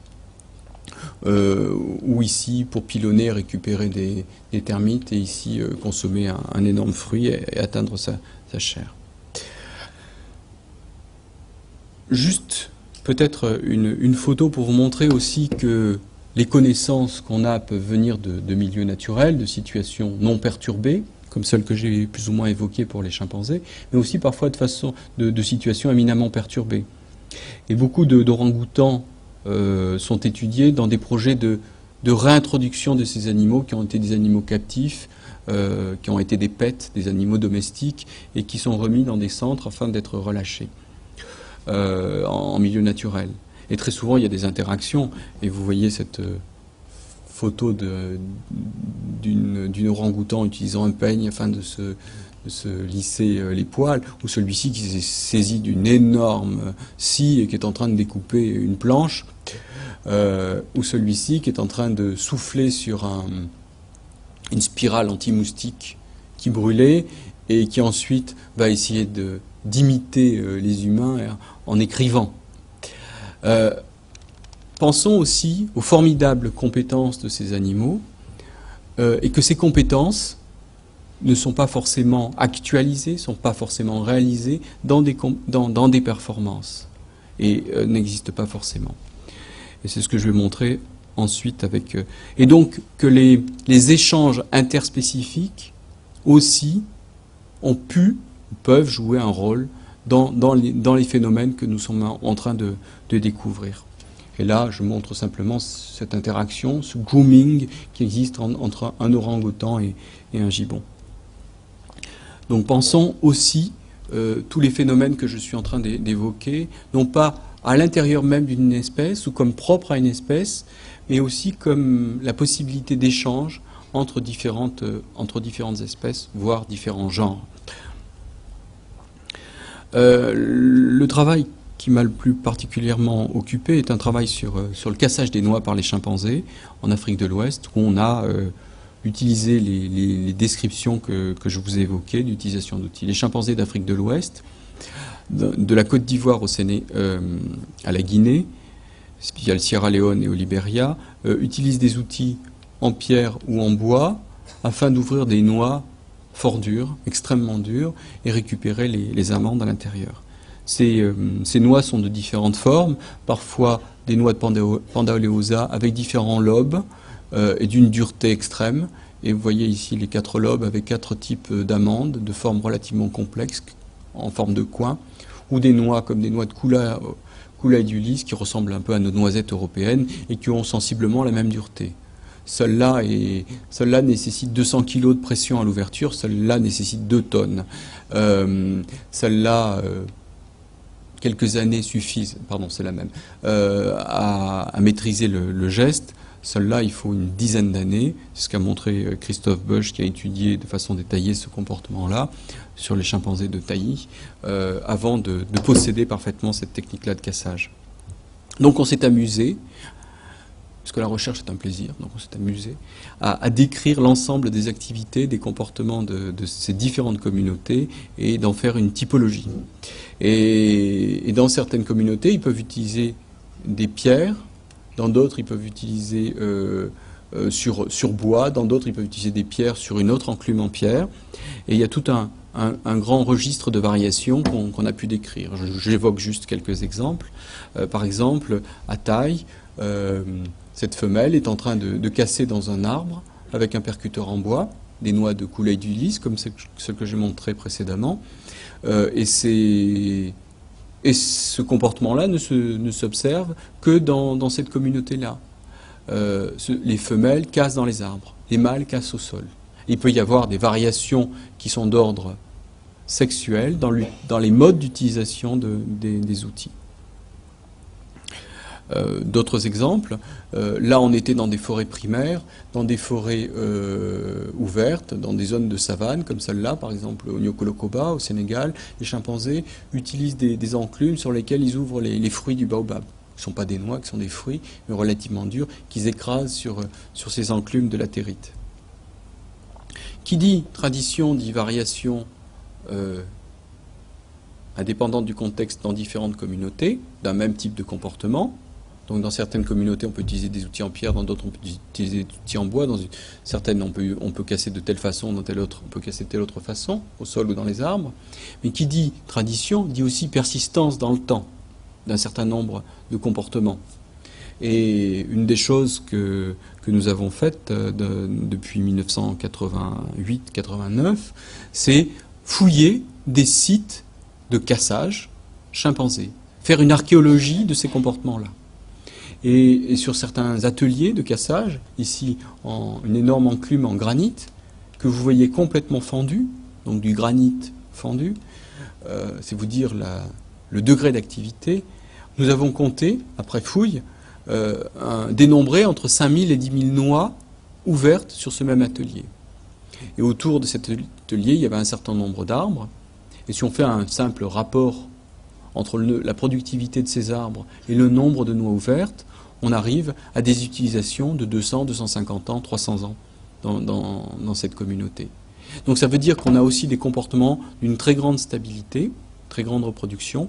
ou ici pour pilonner, récupérer des termites, et ici consommer un énorme fruit et atteindre sa chair. Juste peut-être une photo pour vous montrer aussi que les connaissances qu'on a peuvent venir de milieux naturels, de situations non perturbées, comme celles que j'ai plus ou moins évoquées pour les chimpanzés, mais aussi parfois de situations éminemment perturbées. Et beaucoup d'orang-outans sont étudiés dans des projets de réintroduction de ces animaux qui ont été des animaux captifs, qui ont été des pets, des animaux domestiques, et qui sont remis dans des centres afin d'être relâchés en milieu naturel. Et très souvent, il y a des interactions, et vous voyez cette photo d'une orang-outan utilisant un peigne afin de se lisser les poils, ou celui-ci qui s'est saisi d'une énorme scie et qui est en train de découper une planche, ou celui-ci qui est en train de souffler sur une spirale anti-moustique qui brûlait et qui ensuite va essayer d'imiter les humains en écrivant. Pensons aussi aux formidables compétences de ces animaux et que ces compétences ne sont pas forcément actualisées, ne sont pas forcément réalisées dans des performances et n'existent pas forcément. Et c'est ce que je vais montrer ensuite avec... et donc que les échanges interspécifiques aussi peuvent jouer un rôle dans les phénomènes que nous sommes en train de découvrir. Et là, je montre simplement cette interaction, ce grooming qui existe entre un orang-outan et un gibbon. Donc pensons aussi tous les phénomènes que je suis en train d'évoquer, non pas à l'intérieur même d'une espèce ou comme propre à une espèce, mais aussi comme la possibilité d'échange entre différentes espèces, voire différents genres. Le travail qui m'a le plus particulièrement occupé est un travail sur le cassage des noix par les chimpanzés en Afrique de l'Ouest, où on a utilisé les descriptions que je vous ai évoquées d'utilisation d'outils. Les chimpanzés d'Afrique de l'Ouest, de la Côte d'Ivoire à la Guinée, via le Sierra Leone et au Libéria, utilisent des outils en pierre ou en bois afin d'ouvrir des noix fort dures, extrêmement dures, et récupérer les amandes à l'intérieur. Ces noix sont de différentes formes, parfois des noix de Pandaoleosa avec différents lobes et d'une dureté extrême. Et vous voyez ici les 4 lobes avec 4 types d'amandes de formes relativement complexes en forme de coin, ou des noix comme des noix de Koula edulis qui ressemblent un peu à nos noisettes européennes et qui ont sensiblement la même dureté. Celle-là nécessite 200 kg de pression à l'ouverture, celle-là nécessite 2 tonnes. Celle-là, quelques années suffisent, c'est la même, à maîtriser le geste. Celle-là, il faut une dizaine d'années. C'est ce qu'a montré Christophe Busch, qui a étudié de façon détaillée ce comportement-là sur les chimpanzés de Taï, avant de posséder parfaitement cette technique-là de cassage. Donc on s'est amusé, parce que la recherche est un plaisir, donc on s'est amusé à décrire l'ensemble des activités, des comportements de ces différentes communautés et d'en faire une typologie. Et dans certaines communautés, ils peuvent utiliser des pierres, dans d'autres, ils peuvent utiliser sur bois, dans d'autres, ils peuvent utiliser des pierres sur une autre enclume en pierre. Et il y a tout un grand registre de variations qu'on a pu décrire. J'évoque juste quelques exemples. Par exemple, à Taï, cette femelle est en train de casser dans un arbre avec un percuteur en bois, des noix de Koula edulis, comme ce que j'ai montré précédemment. Et ce comportement-là ne s'observe que dans cette communauté-là. les femelles cassent dans les arbres, les mâles cassent au sol. Il peut y avoir des variations qui sont d'ordre sexuel dans les modes d'utilisation des outils. D'autres exemples, là on était dans des forêts primaires, dans des forêts ouvertes, dans des zones de savane comme celle-là, par exemple au Nyokolokoba, au Sénégal, les chimpanzés utilisent des enclumes sur lesquelles ils ouvrent les fruits du baobab. Ce ne sont pas des noix, ce sont des fruits, mais relativement durs, qu'ils écrasent sur ces enclumes de latérite. Qui dit tradition dit variation indépendante du contexte dans différentes communautés, d'un même type de comportement. Donc dans certaines communautés, on peut utiliser des outils en pierre, dans d'autres, on peut utiliser des outils en bois, dans certaines, on peut casser de telle façon, dans telle autre, on peut casser de telle autre façon, au sol ou dans les arbres. Mais qui dit tradition, dit aussi persistance dans le temps d'un certain nombre de comportements. Et une des choses que nous avons faites depuis 1988-89, c'est fouiller des sites de cassage chimpanzés, faire une archéologie de ces comportements-là. Et sur certains ateliers de cassage, ici une énorme enclume en granit, que vous voyez complètement fendu, donc du granit fendu, c'est vous dire le degré d'activité, nous avons compté, après fouille, dénombré entre 5000 et 10 000 noix ouvertes sur ce même atelier. Et autour de cet atelier, il y avait un certain nombre d'arbres. Et si on fait un simple rapport entre la productivité de ces arbres et le nombre de noix ouvertes, on arrive à des utilisations de 200, 250 ans, 300 ans dans cette communauté. Donc ça veut dire qu'on a aussi des comportements d'une très grande stabilité, très grande reproduction,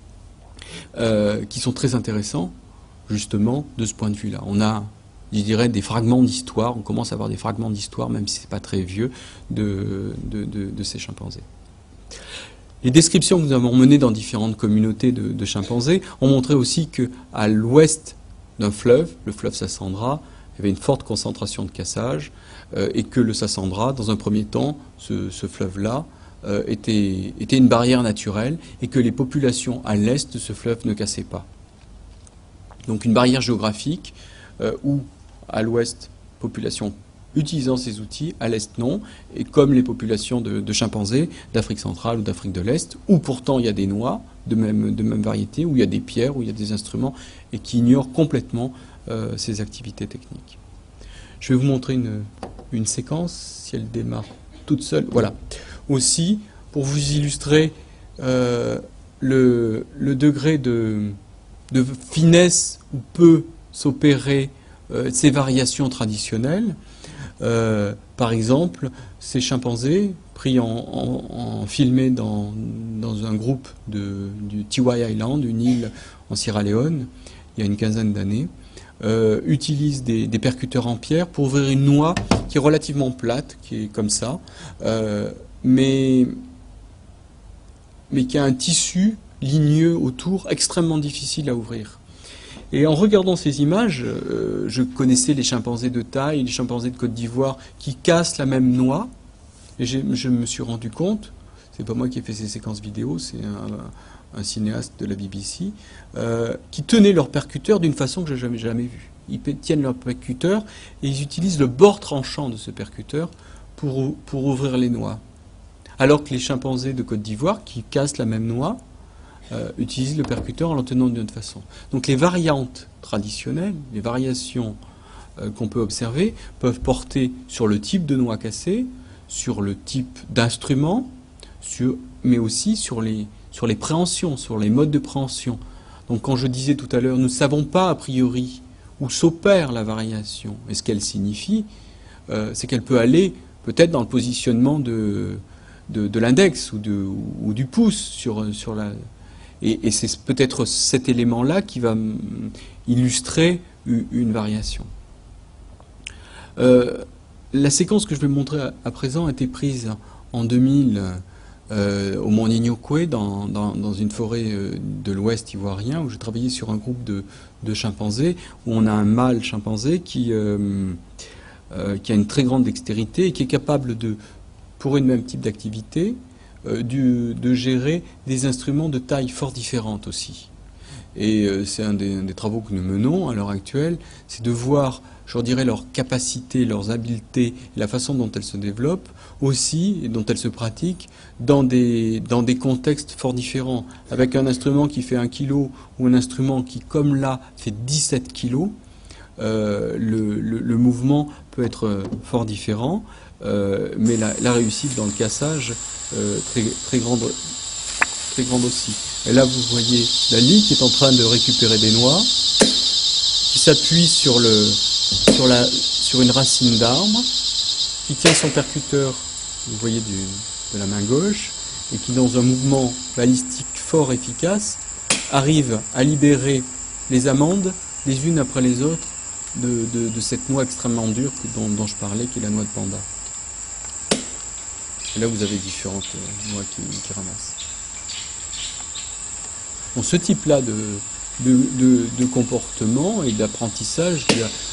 qui sont très intéressants, justement, de ce point de vue-là. On a, je dirais, des fragments d'histoire, on commence à avoir des fragments d'histoire, même si ce n'est pas très vieux, de ces chimpanzés. Les descriptions que nous avons menées dans différentes communautés de chimpanzés ont montré aussi qu'à l'ouest d'un fleuve, le fleuve Sassandra, il y avait une forte concentration de cassage, et que le Sassandra, dans un premier temps, ce fleuve-là, était une barrière naturelle, et que les populations à l'est de ce fleuve ne cassaient pas. Donc une barrière géographique où, à l'ouest, population utilisant ces outils, à l'est non, et comme les populations de chimpanzés d'Afrique centrale ou d'Afrique de l'Est, où pourtant il y a des noix de même variété, où il y a des pierres, où il y a des instruments, et qui ignorent complètement ces activités techniques. Je vais vous montrer une séquence, si elle démarre toute seule. Voilà. Aussi, pour vous illustrer le degré de finesse où peut s'opérer ces variations traditionnelles. Par exemple, ces chimpanzés pris filmés dans un groupe du Tiwai Island, une île en Sierra Leone, il y a une quinzaine d'années, utilisent des percuteurs en pierre pour ouvrir une noix qui est relativement plate, qui est comme ça, mais qui a un tissu ligneux autour extrêmement difficile à ouvrir. Et en regardant ces images, je connaissais les chimpanzés de Thaï, les chimpanzés de Côte d'Ivoire qui cassent la même noix, et je me suis rendu compte, c'est pas moi qui ai fait ces séquences vidéo, c'est un cinéaste de la BBC, qui tenaient leur percuteur d'une façon que je n'avais jamais vue. Ils tiennent leur percuteur et ils utilisent le bord tranchant de ce percuteur pour ouvrir les noix. Alors que les chimpanzés de Côte d'Ivoire, qui cassent la même noix, utilisent le percuteur en le tenant d'une autre façon. Donc les variantes traditionnelles, les variations qu'on peut observer, peuvent porter sur le type de noix cassée, sur le type d'instrument, mais aussi sur les préhensions, sur les modes de préhension. Donc quand je disais tout à l'heure, nous ne savons pas a priori où s'opère la variation et ce qu'elle signifie, c'est qu'elle peut aller peut-être dans le positionnement de l'index ou du pouce sur la... Et c'est peut-être cet élément-là qui va illustrer une variation. La séquence que je vais montrer à présent a été prise en 2000 au Mont Nignokwe, dans une forêt de l'ouest ivoirien, où j'ai travaillé sur un groupe de chimpanzés, où on a un mâle chimpanzé qui a une très grande dextérité et qui est capable pour une même type d'activité, de gérer des instruments de taille fort différente aussi. et c'est un des travaux que nous menons à l'heure actuelle, c'est de voir, je dirais, leurs capacités, leurs habiletés, la façon dont elles se développent, aussi, et dont elles se pratiquent, dans des contextes fort différents. Avec un instrument qui fait 1 kg ou un instrument qui, comme là, fait 17 kg, le mouvement peut être fort différent, mais la réussite dans le cassage, très grande aussi. Et là, vous voyez Dali qui est en train de récupérer des noix, qui s'appuie sur une racine d'arbre, qui tient son percuteur, vous voyez, de la main gauche, et qui, dans un mouvement balistique fort efficace, arrive à libérer les amandes les unes après les autres de cette noix extrêmement dure dont je parlais, qui est la noix de panda. Et là, vous avez différentes noix qui ramassent. Bon, ce type-là de comportement et d'apprentissage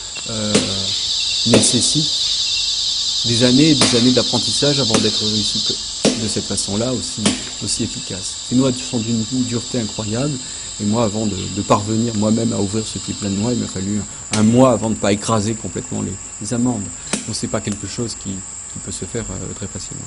nécessite des années et des années d'apprentissage avant d'être réussi de cette façon-là aussi efficace. Ces noix sont d'une dureté incroyable, et moi, avant de parvenir moi-même à ouvrir ce type-là de noix, il m'a fallu 1 mois avant de ne pas écraser complètement les amandes. Donc c'est pas quelque chose qui peut se faire très facilement.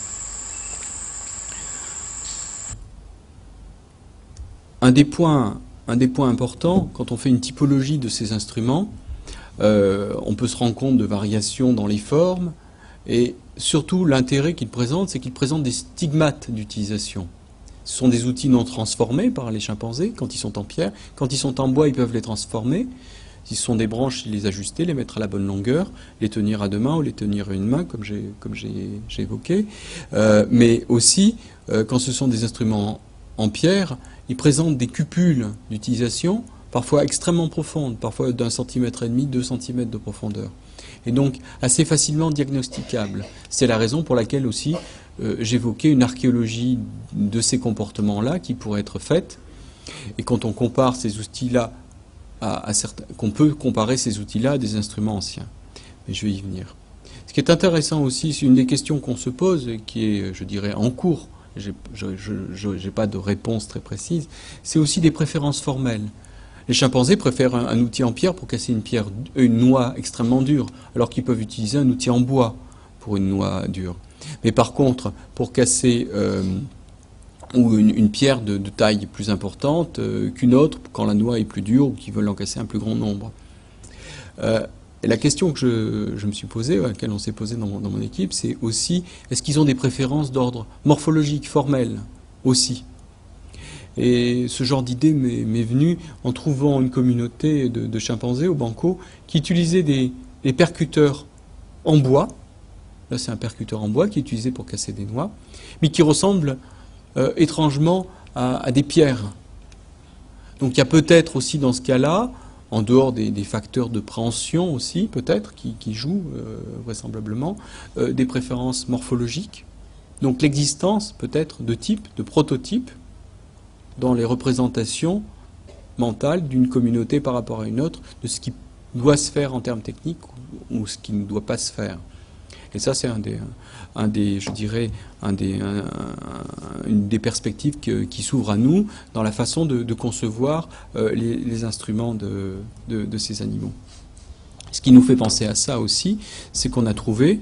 Un des points importants, quand on fait une typologie de ces instruments, on peut se rendre compte de variations dans les formes, et surtout l'intérêt qu'ils présentent, c'est qu'ils présentent des stigmates d'utilisation. Ce sont des outils non transformés par les chimpanzés quand ils sont en pierre. Quand ils sont en bois, ils peuvent les transformer. Si ce sont des branches, les ajuster, les mettre à la bonne longueur, les tenir à 2 mains ou les tenir à 1 main, comme j'ai évoqué. Mais aussi, quand ce sont des instruments en pierre, ils présentent des cupules d'utilisation, parfois extrêmement profondes, parfois d'1,5 cm, 2 cm de profondeur. Et donc assez facilement diagnosticables. C'est la raison pour laquelle aussi j'évoquais une archéologie de ces comportements-là qui pourrait être faite. Et quand on compare ces outils-là qu'on peut comparer ces outils-là à des instruments anciens. Mais je vais y venir. Ce qui est intéressant aussi, c'est une des questions qu'on se pose et qui est, je dirais, en cours. Je n'ai pas de réponse très précise. C'est aussi des préférences formelles. Les chimpanzés préfèrent un outil en pierre pour casser une noix extrêmement dure, alors qu'ils peuvent utiliser un outil en bois pour une noix dure. Mais par contre, pour casser ou une pierre de taille plus importante qu'une autre, quand la noix est plus dure ou qu'ils veulent en casser un plus grand nombre. Et la question que je me suis posée, à laquelle on s'est posé dans mon équipe, c'est aussi, est-ce qu'ils ont des préférences d'ordre morphologique, formel aussi? Et ce genre d'idée m'est venu en trouvant une communauté de chimpanzés au Banco qui utilisaient des percuteurs en bois. Là, c'est un percuteur en bois qui est utilisé pour casser des noix, mais qui ressemble étrangement à des pierres. Donc il y a peut-être aussi dans ce cas-là, en dehors des facteurs de préhension aussi, peut-être, qui jouent vraisemblablement, des préférences morphologiques. Donc l'existence peut-être de types, de prototypes, dans les représentations mentales d'une communauté par rapport à une autre, de ce qui doit se faire en termes techniques ou ce qui ne doit pas se faire. Et ça, c'est une des perspectives qui s'ouvre à nous dans la façon de concevoir les instruments de ces animaux. Ce qui nous fait penser à ça aussi, c'est qu'on a trouvé,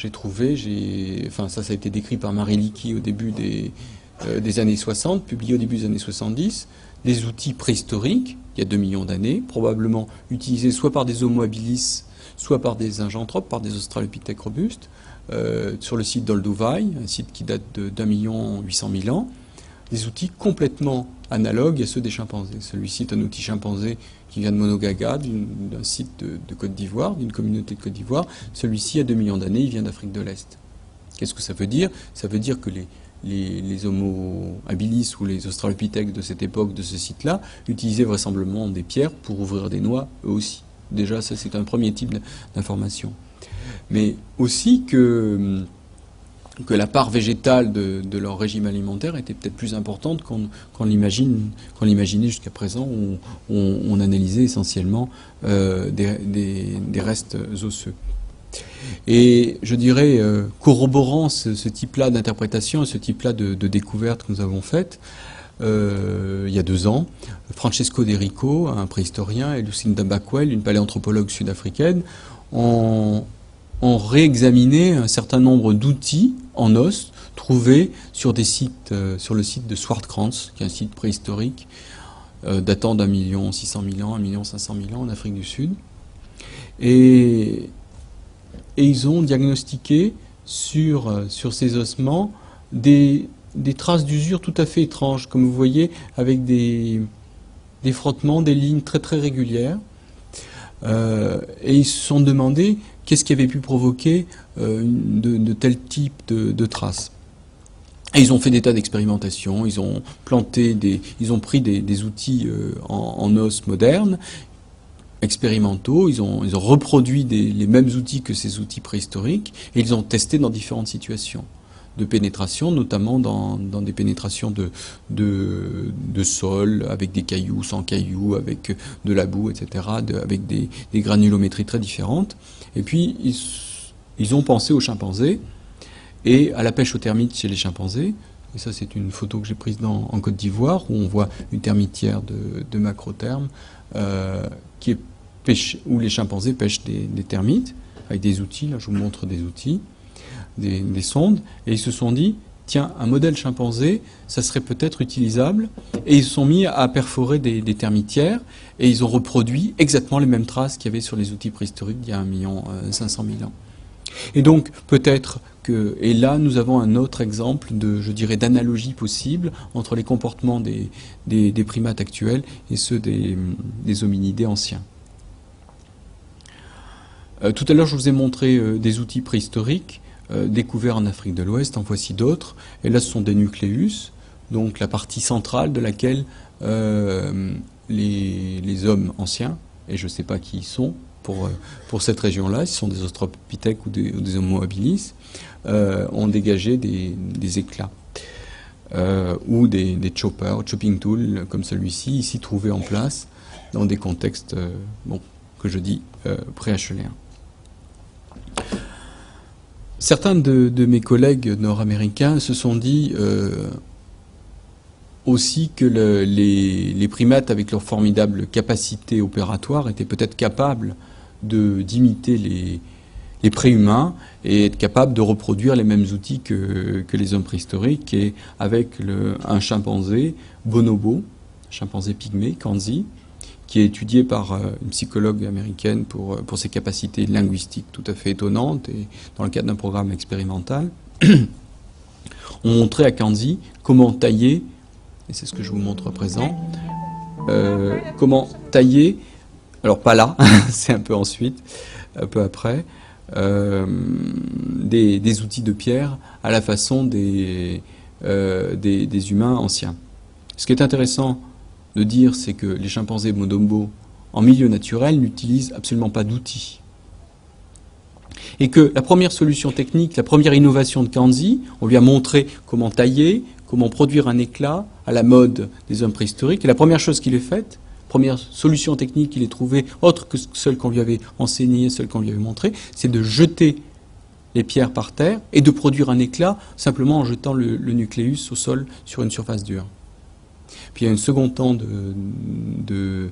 ça a été décrit par Marie Leakey au début des années 60, publié au début des années 70, des outils préhistoriques, il y a 2 millions d'années, probablement utilisés soit par des Homo habilis, soit par des Zinjanthropes, par des Australopithèques robustes, sur le site d'Olduvai, un site qui date de 1,8 million ans, des outils complètement analogues à ceux des chimpanzés. Celui-ci est un outil chimpanzé qui vient de Monogaga, d'un site de Côte d'Ivoire, d'une communauté de Côte d'Ivoire. Celui-ci, a 2 millions d'années, il vient d'Afrique de l'Est. Qu'est-ce que ça veut dire? Ça veut dire que les Homo habilis ou les Australopithèques de cette époque, de ce site-là, utilisaient vraisemblablement des pierres pour ouvrir des noix, eux aussi. Déjà, ça, c'est un premier type d'information. Mais aussi que la part végétale de leur régime alimentaire était peut-être plus importante qu'on l'imaginait jusqu'à présent, où on analysait essentiellement des restes osseux. Et je dirais, corroborant ce type-là d'interprétation, ce type-là de découverte que nous avons faite, il y a 2 ans, Francesco De Rico, un préhistorien, et Lucinda Backwell, une paléanthropologue sud-africaine, ont réexaminé un certain nombre d'outils en os trouvés sur des sites, sur le site de Swartkrans, qui est un site préhistorique datant d'1,6 million, 1,5 million en Afrique du Sud. Et ils ont diagnostiqué sur ces ossements des traces d'usure tout à fait étranges, comme vous voyez, avec des frottements, des lignes très très régulières. Et ils se sont demandé qu'est-ce qui avait pu provoquer de tels types de traces. Et ils ont fait des tas d'expérimentations, ils ont pris des outils en os modernes, expérimentaux, ils ont reproduit les mêmes outils que ces outils préhistoriques, et ils ont testé dans différentes situations de pénétration, notamment dans des pénétrations de sol, avec des cailloux, sans cailloux, avec de la boue, etc., avec des granulométries très différentes. Et puis, ils ont pensé aux chimpanzés et à la pêche aux termites chez les chimpanzés. Et ça, c'est une photo que j'ai prise en Côte d'Ivoire, où on voit une termitière de macrotherme qui est où les chimpanzés pêchent des termites, avec des outils, là je vous montre des outils, des sondes, et ils se sont dit, tiens, un modèle chimpanzé, ça serait peut-être utilisable, et ils se sont mis à perforer des termitières, et ils ont reproduit exactement les mêmes traces qu'il y avait sur les outils préhistoriques d'il y a 1,5 million ans. Et donc, peut-être que, et là, nous avons un autre exemple je dirais, d'analogie possible entre les comportements des primates actuels et ceux des hominidés anciens. Tout à l'heure, je vous ai montré des outils préhistoriques découverts en Afrique de l'Ouest. En voici d'autres. Et là, ce sont des nucléus, donc la partie centrale de laquelle les hommes anciens, et je ne sais pas qui ils sont pour cette région-là, si ce sont des australopithèques ou des homo habilis, ont dégagé des éclats. Ou des choppers, chopping tools comme celui-ci, ici trouvés en place dans des contextes que je dis pré-acheléens. Certains de mes collègues nord-américains se sont dit aussi que les primates, avec leur formidable capacité opératoire, étaient peut-être capables d'imiter les préhumains et être capables de reproduire les mêmes outils que les hommes préhistoriques, et avec un chimpanzé, bonobo, chimpanzé pygmée, Kanzi, qui est étudié par une psychologue américaine pour ses capacités linguistiques tout à fait étonnantes, et dans le cadre d'un programme expérimental, on montrait à Kanzi comment tailler, et c'est ce que je vous montre à présent, comment tailler, alors pas là, c'est un peu ensuite, un peu après, des outils de pierre à la façon des humains anciens. Ce qui est intéressant de dire, c'est que les chimpanzés bonobo, en milieu naturel, n'utilisent absolument pas d'outils. Et que la première solution technique, la première innovation de Kanzi, on lui a montré comment tailler, comment produire un éclat à la mode des hommes préhistoriques. Et la première chose qu'il ait faite, première solution technique qu'il ait trouvée, autre que celle qu'on lui avait enseignée, celle qu'on lui avait montrée, c'est de jeter les pierres par terre et de produire un éclat simplement en jetant le nucléus au sol sur une surface dure. Puis il y a un second temps de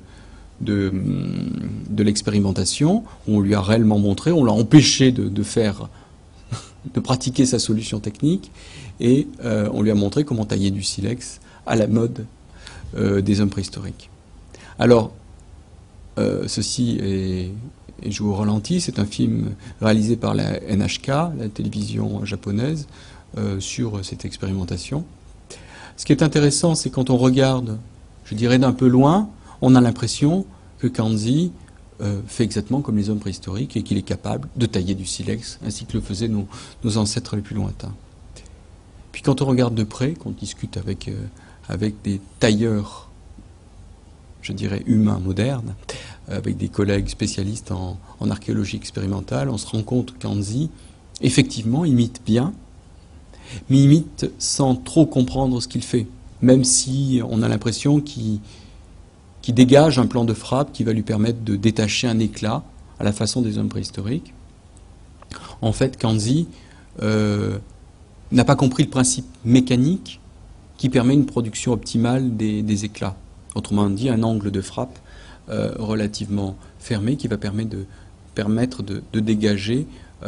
l'expérimentation où on lui a réellement montré, on l'a empêché de pratiquer sa solution technique, et on lui a montré comment tailler du silex à la mode des hommes préhistoriques. Alors, ceci est, et je vous ralentis, c'est un film réalisé par la NHK, la télévision japonaise, sur cette expérimentation. Ce qui est intéressant, c'est quand on regarde, je dirais d'un peu loin, on a l'impression que Kanzi fait exactement comme les hommes préhistoriques et qu'il est capable de tailler du silex, ainsi que le faisaient nos ancêtres les plus lointains. Puis quand on regarde de près, qu'on discute avec des tailleurs, je dirais humains modernes, avec des collègues spécialistes en archéologie expérimentale, on se rend compte que Kanzi, effectivement, imite bien, mais imite sans trop comprendre ce qu'il fait, même si on a l'impression qu'il dégage un plan de frappe qui va lui permettre de détacher un éclat à la façon des hommes préhistoriques. En fait, Kanzi n'a pas compris le principe mécanique qui permet une production optimale des éclats. Autrement dit, un angle de frappe relativement fermé qui va permettre de dégager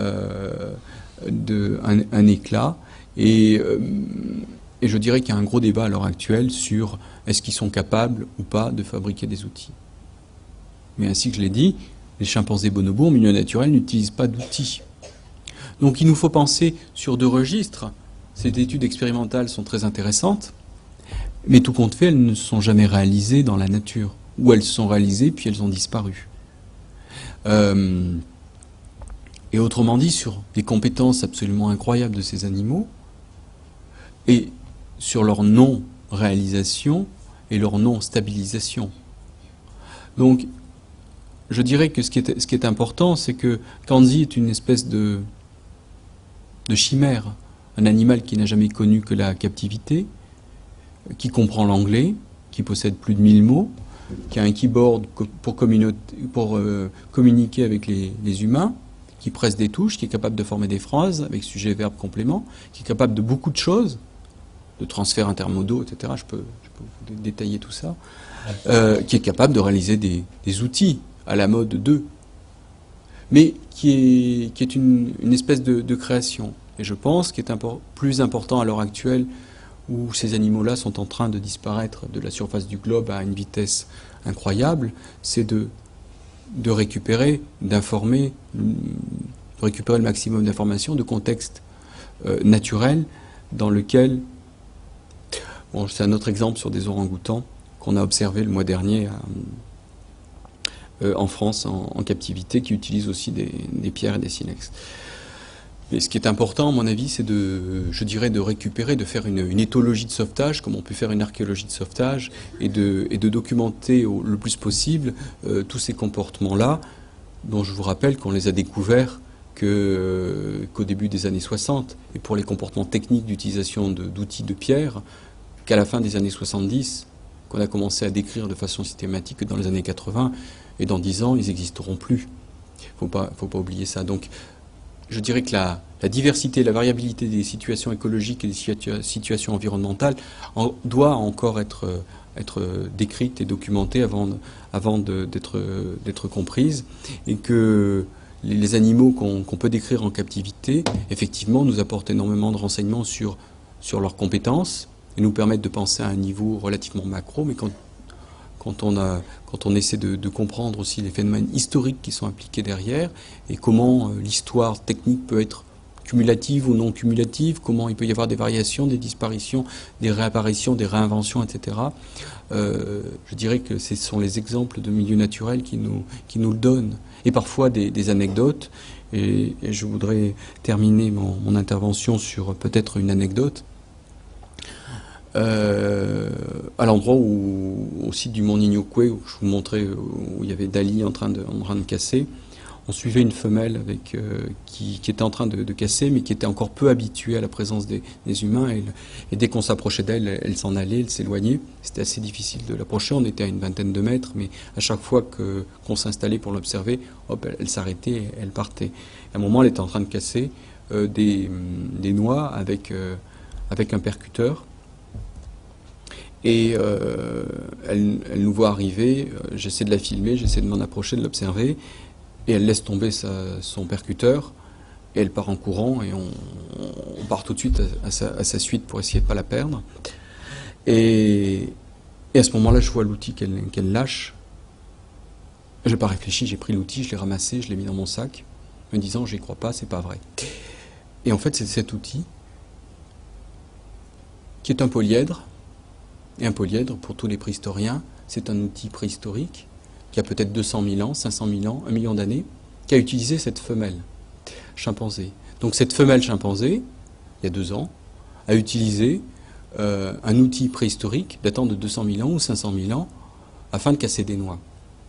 un éclat. Et je dirais qu'il y a un gros débat à l'heure actuelle sur est-ce qu'ils sont capables ou pas de fabriquer des outils. Mais ainsi que je l'ai dit, les chimpanzés bonobos en milieu naturel n'utilisent pas d'outils. Donc il nous faut penser sur deux registres. Ces études expérimentales sont très intéressantes, mais tout compte fait, elles ne sont jamais réalisées dans la nature. Ou elles se sont réalisées, puis elles ont disparu. Et autrement dit, sur des compétences absolument incroyables de ces animaux, et sur leur non-réalisation et leur non-stabilisation. Donc, je dirais que ce qui est important, c'est que Kanzi est une espèce de chimère, un animal qui n'a jamais connu que la captivité, qui comprend l'anglais, qui possède plus de 1000 mots, qui a un keyboard pour communiquer avec les humains, qui presse des touches, qui est capable de former des phrases avec sujet, verbe, complément, qui est capable de beaucoup de choses, de transferts intermodaux, etc. Je peux vous détailler tout ça, qui est capable de réaliser des outils à la mode d'eux, mais qui est une espèce de création. Et je pense qu'il est plus important à l'heure actuelle, où ces animaux-là sont en train de disparaître de la surface du globe à une vitesse incroyable, c'est de récupérer, d'informer, de récupérer le maximum d'informations, de contexte naturel dans lequel... Bon, c'est un autre exemple sur des orang-outans qu'on a observé le mois dernier en France, en captivité, qui utilisent aussi des pierres et des silex. Mais ce qui est important, à mon avis, c'est de récupérer, de faire une éthologie de sauvetage, comme on peut faire une archéologie de sauvetage, et de documenter le plus possible tous ces comportements-là, dont je vous rappelle qu'on les a découverts qu'au début des années 60, et pour les comportements techniques d'utilisation d'outils de pierre, qu'à la fin des années 70, qu'on a commencé à décrire de façon systématique dans les années 80, et dans 10 ans, ils n'existeront plus. Il ne faut pas oublier ça. Donc, je dirais que la diversité, la variabilité des situations écologiques et des situations environnementales doit encore être décrite et documentée avant d'être comprise, et que les animaux qu'on peut décrire en captivité, effectivement, nous apportent énormément de renseignements sur leurs compétences et nous permettent de penser à un niveau relativement macro, mais quand on essaie de comprendre aussi les phénomènes historiques qui sont impliqués derrière, et comment l'histoire technique peut être cumulative ou non cumulative, comment il peut y avoir des variations, des disparitions, des réapparitions, des réinventions, etc. Je dirais que ce sont les exemples de milieux naturels qui nous le donnent, et parfois des anecdotes, et je voudrais terminer mon intervention sur peut-être une anecdote. À l'endroit au site du mont Nignokwe, où je vous montrais, où il y avait Dali en train de casser, on suivait une femelle qui était en train de casser, mais qui était encore peu habituée à la présence des humains, et dès qu'on s'approchait d'elle, elle s'en allait, elle s'éloignait. C'était assez difficile de l'approcher, on était à une vingtaine de mètres, mais à chaque fois qu'on s'installait pour l'observer, hop, elle s'arrêtait et elle partait. À un moment, elle était en train de casser des noix avec un percuteur. Et elle nous voit arriver, j'essaie de la filmer, j'essaie de m'en approcher, de l'observer, et elle laisse tomber son percuteur, et elle part en courant, et on part tout de suite à sa suite pour essayer de ne pas la perdre. Et à ce moment-là, je vois l'outil qu'elle lâche. Je n'ai pas réfléchi, j'ai pris l'outil, je l'ai ramassé, je l'ai mis dans mon sac, me disant, j'y crois pas, c'est pas vrai. Et en fait, c'est cet outil, qui est un polyèdre. Et un polyèdre, pour tous les préhistoriens, c'est un outil préhistorique qui a peut-être 200 000 ans, 500 000 ans, 1 million d'années, qui a utilisé cette femelle chimpanzé. Donc cette femelle chimpanzé, il y a 2 ans, a utilisé un outil préhistorique datant de 200 000 ans ou 500 000 ans afin de casser des noix.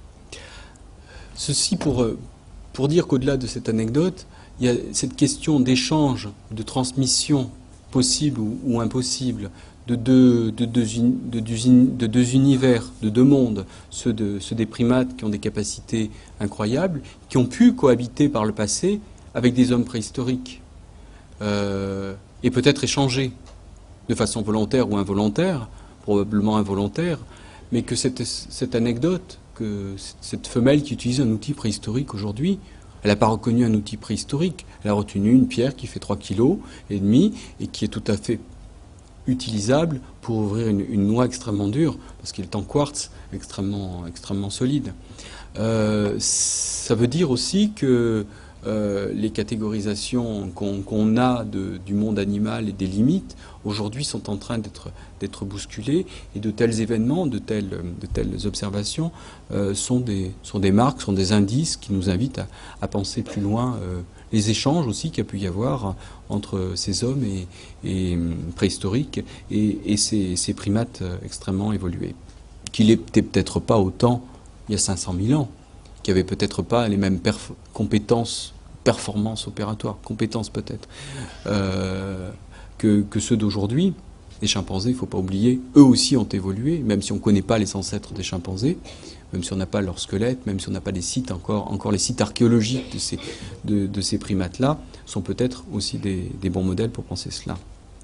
Ceci pour dire qu'au-delà de cette anecdote, il y a cette question d'échange, de transmission possible ou impossible de deux univers, de deux mondes, ceux des primates qui ont des capacités incroyables, qui ont pu cohabiter par le passé avec des hommes préhistoriques, et peut-être échanger de façon volontaire ou involontaire, probablement involontaire, mais que cette anecdote, que cette femelle qui utilise un outil préhistorique aujourd'hui, elle n'a pas reconnu un outil préhistorique, elle a retenu une pierre qui fait 3,5 kg et qui est tout à fait utilisable pour ouvrir une noix extrêmement dure, parce qu'il est en quartz extrêmement solide. Ça veut dire aussi que les catégorisations qu'on a du monde animal et des limites, aujourd'hui sont en train d'être bousculées, et de tels événements, de telles observations sont des marques, sont des indices qui nous invitent à penser plus loin les échanges aussi qu'il y a pu y avoir entre ces hommes et préhistoriques et ces primates extrêmement évolués, qui n'étaient peut-être pas autant il y a 500 000 ans, qui n'avaient peut-être pas les mêmes performances opératoires, compétences peut-être, que ceux d'aujourd'hui. Les chimpanzés, il ne faut pas oublier, eux aussi ont évolué, même si on ne connaît pas les ancêtres des chimpanzés, même si on n'a pas leur squelette, même si on n'a pas des sites encore les sites archéologiques de ces primates-là, sont peut-être aussi des bons modèles pour penser cela.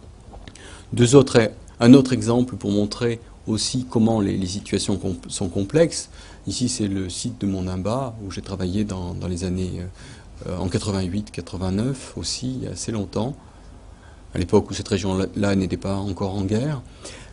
Un autre exemple pour montrer aussi comment les situations sont complexes. Ici, c'est le site de Monimba, où j'ai travaillé dans les années en 88-89 aussi, il y a assez longtemps, à l'époque où cette région-là n'était pas encore en guerre.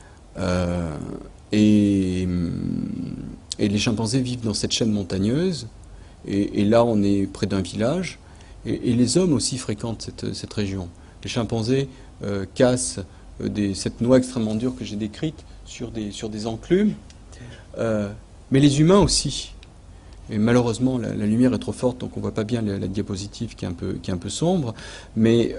Et les chimpanzés vivent dans cette chaîne montagneuse, et là on est près d'un village, et les hommes aussi fréquentent cette région. Les chimpanzés cassent cette noix extrêmement dure que j'ai décrite sur des enclumes, mais les humains aussi. Et malheureusement, la lumière est trop forte, donc on ne voit pas bien la diapositive qui est un peu sombre, mais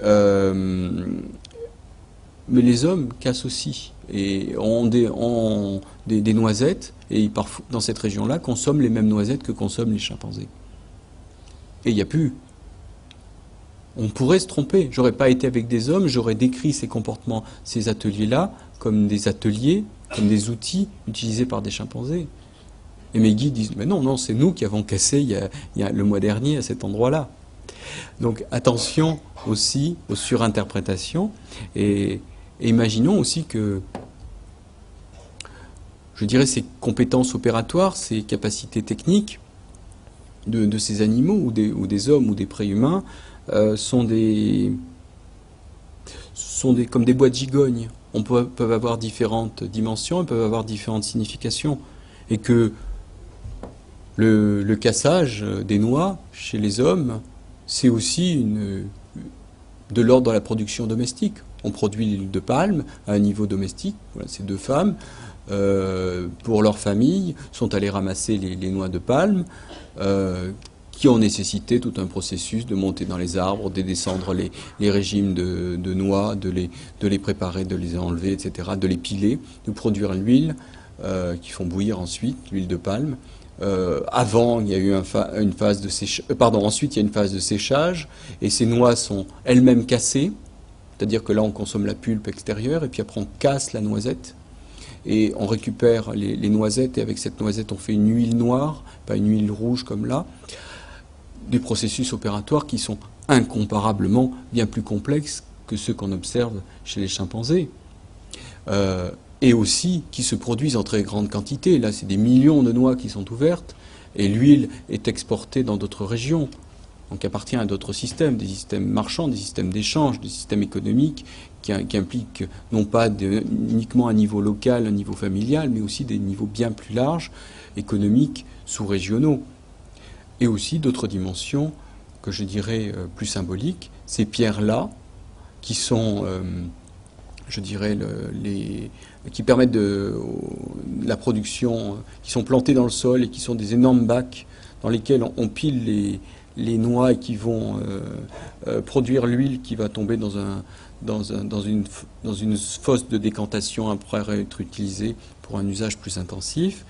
les hommes cassent aussi, et ont des noisettes, et parfois, dans cette région-là, consomment les mêmes noisettes que consomment les chimpanzés. Et il n'y a plus. On pourrait se tromper. J'aurais pas été avec des hommes, j'aurais décrit ces comportements, ces ateliers-là, comme des ateliers, comme des outils utilisés par des chimpanzés. Et mes guides disent, mais non, c'est nous qui avons cassé il y a le mois dernier à cet endroit-là. Donc attention aussi aux surinterprétations, et imaginons aussi que, je dirais, ces compétences opératoires, ces capacités techniques de ces animaux, ou des hommes, ou des préhumains, sont comme des boîtes gigognes. On peut avoir différentes dimensions, elles peuvent avoir différentes significations. Et que le cassage des noix chez les hommes, c'est aussi de l'ordre de la production domestique. On produit l'huile de palme à un niveau domestique. Voilà, ces deux femmes, pour leur famille, sont allées ramasser les noix de palme, qui ont nécessité tout un processus de monter dans les arbres, de descendre les régimes de noix, de les préparer, de les enlever, etc., de les piler, de produire l'huile, qui font bouillir ensuite, l'huile de palme. Avant, il y a eu une phase de séchage. Ensuite, il y a une phase de séchage, et ces noix sont elles-mêmes cassées, c'est-à-dire que là, on consomme la pulpe extérieure, et puis après, on casse la noisette, et on récupère les noisettes, et avec cette noisette, on fait une huile noire, pas une huile rouge comme là. Des processus opératoires qui sont incomparablement bien plus complexes que ceux qu'on observe chez les chimpanzés. Et aussi qui se produisent en très grande quantité. Là, c'est des millions de noix qui sont ouvertes, et l'huile est exportée dans d'autres régions, donc appartient à d'autres systèmes, des systèmes marchands, des systèmes d'échange, des systèmes économiques qui impliquent non pas uniquement un niveau local, un niveau familial, mais aussi des niveaux bien plus larges, économiques, sous-régionaux. Et aussi d'autres dimensions que je dirais plus symboliques, ces pierres-là, qui sont, je dirais, qui permettent la production, qui sont plantées dans le sol et qui sont des énormes bacs dans lesquels on pile les noix, et qui vont produire l'huile qui va tomber dans une fosse de décantation après être utilisée pour un usage plus intensif,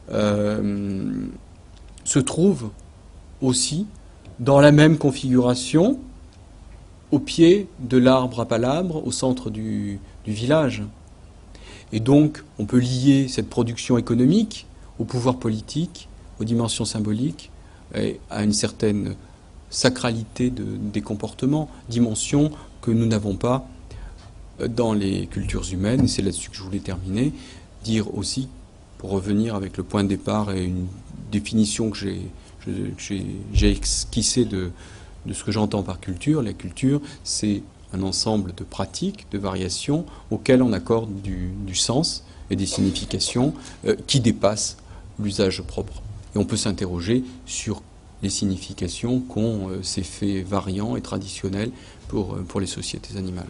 se trouvent aussi dans la même configuration au pied de l'arbre à palabre au centre du village. Et donc on peut lier cette production économique au pouvoir politique, aux dimensions symboliques, et à une certaine sacralité des comportements, dimension que nous n'avons pas dans les cultures humaines, et c'est là-dessus que je voulais terminer, dire aussi, pour revenir avec le point de départ et une définition que j'ai esquissée de ce que j'entends par culture. La culture, c'est un ensemble de pratiques, de variations auxquelles on accorde du sens et des significations qui dépassent l'usage propre. Et on peut s'interroger sur les significations qu'ont ces faits variants et traditionnels pour les sociétés animales.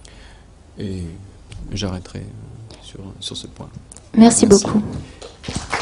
Et j'arrêterai sur ce point. Merci beaucoup.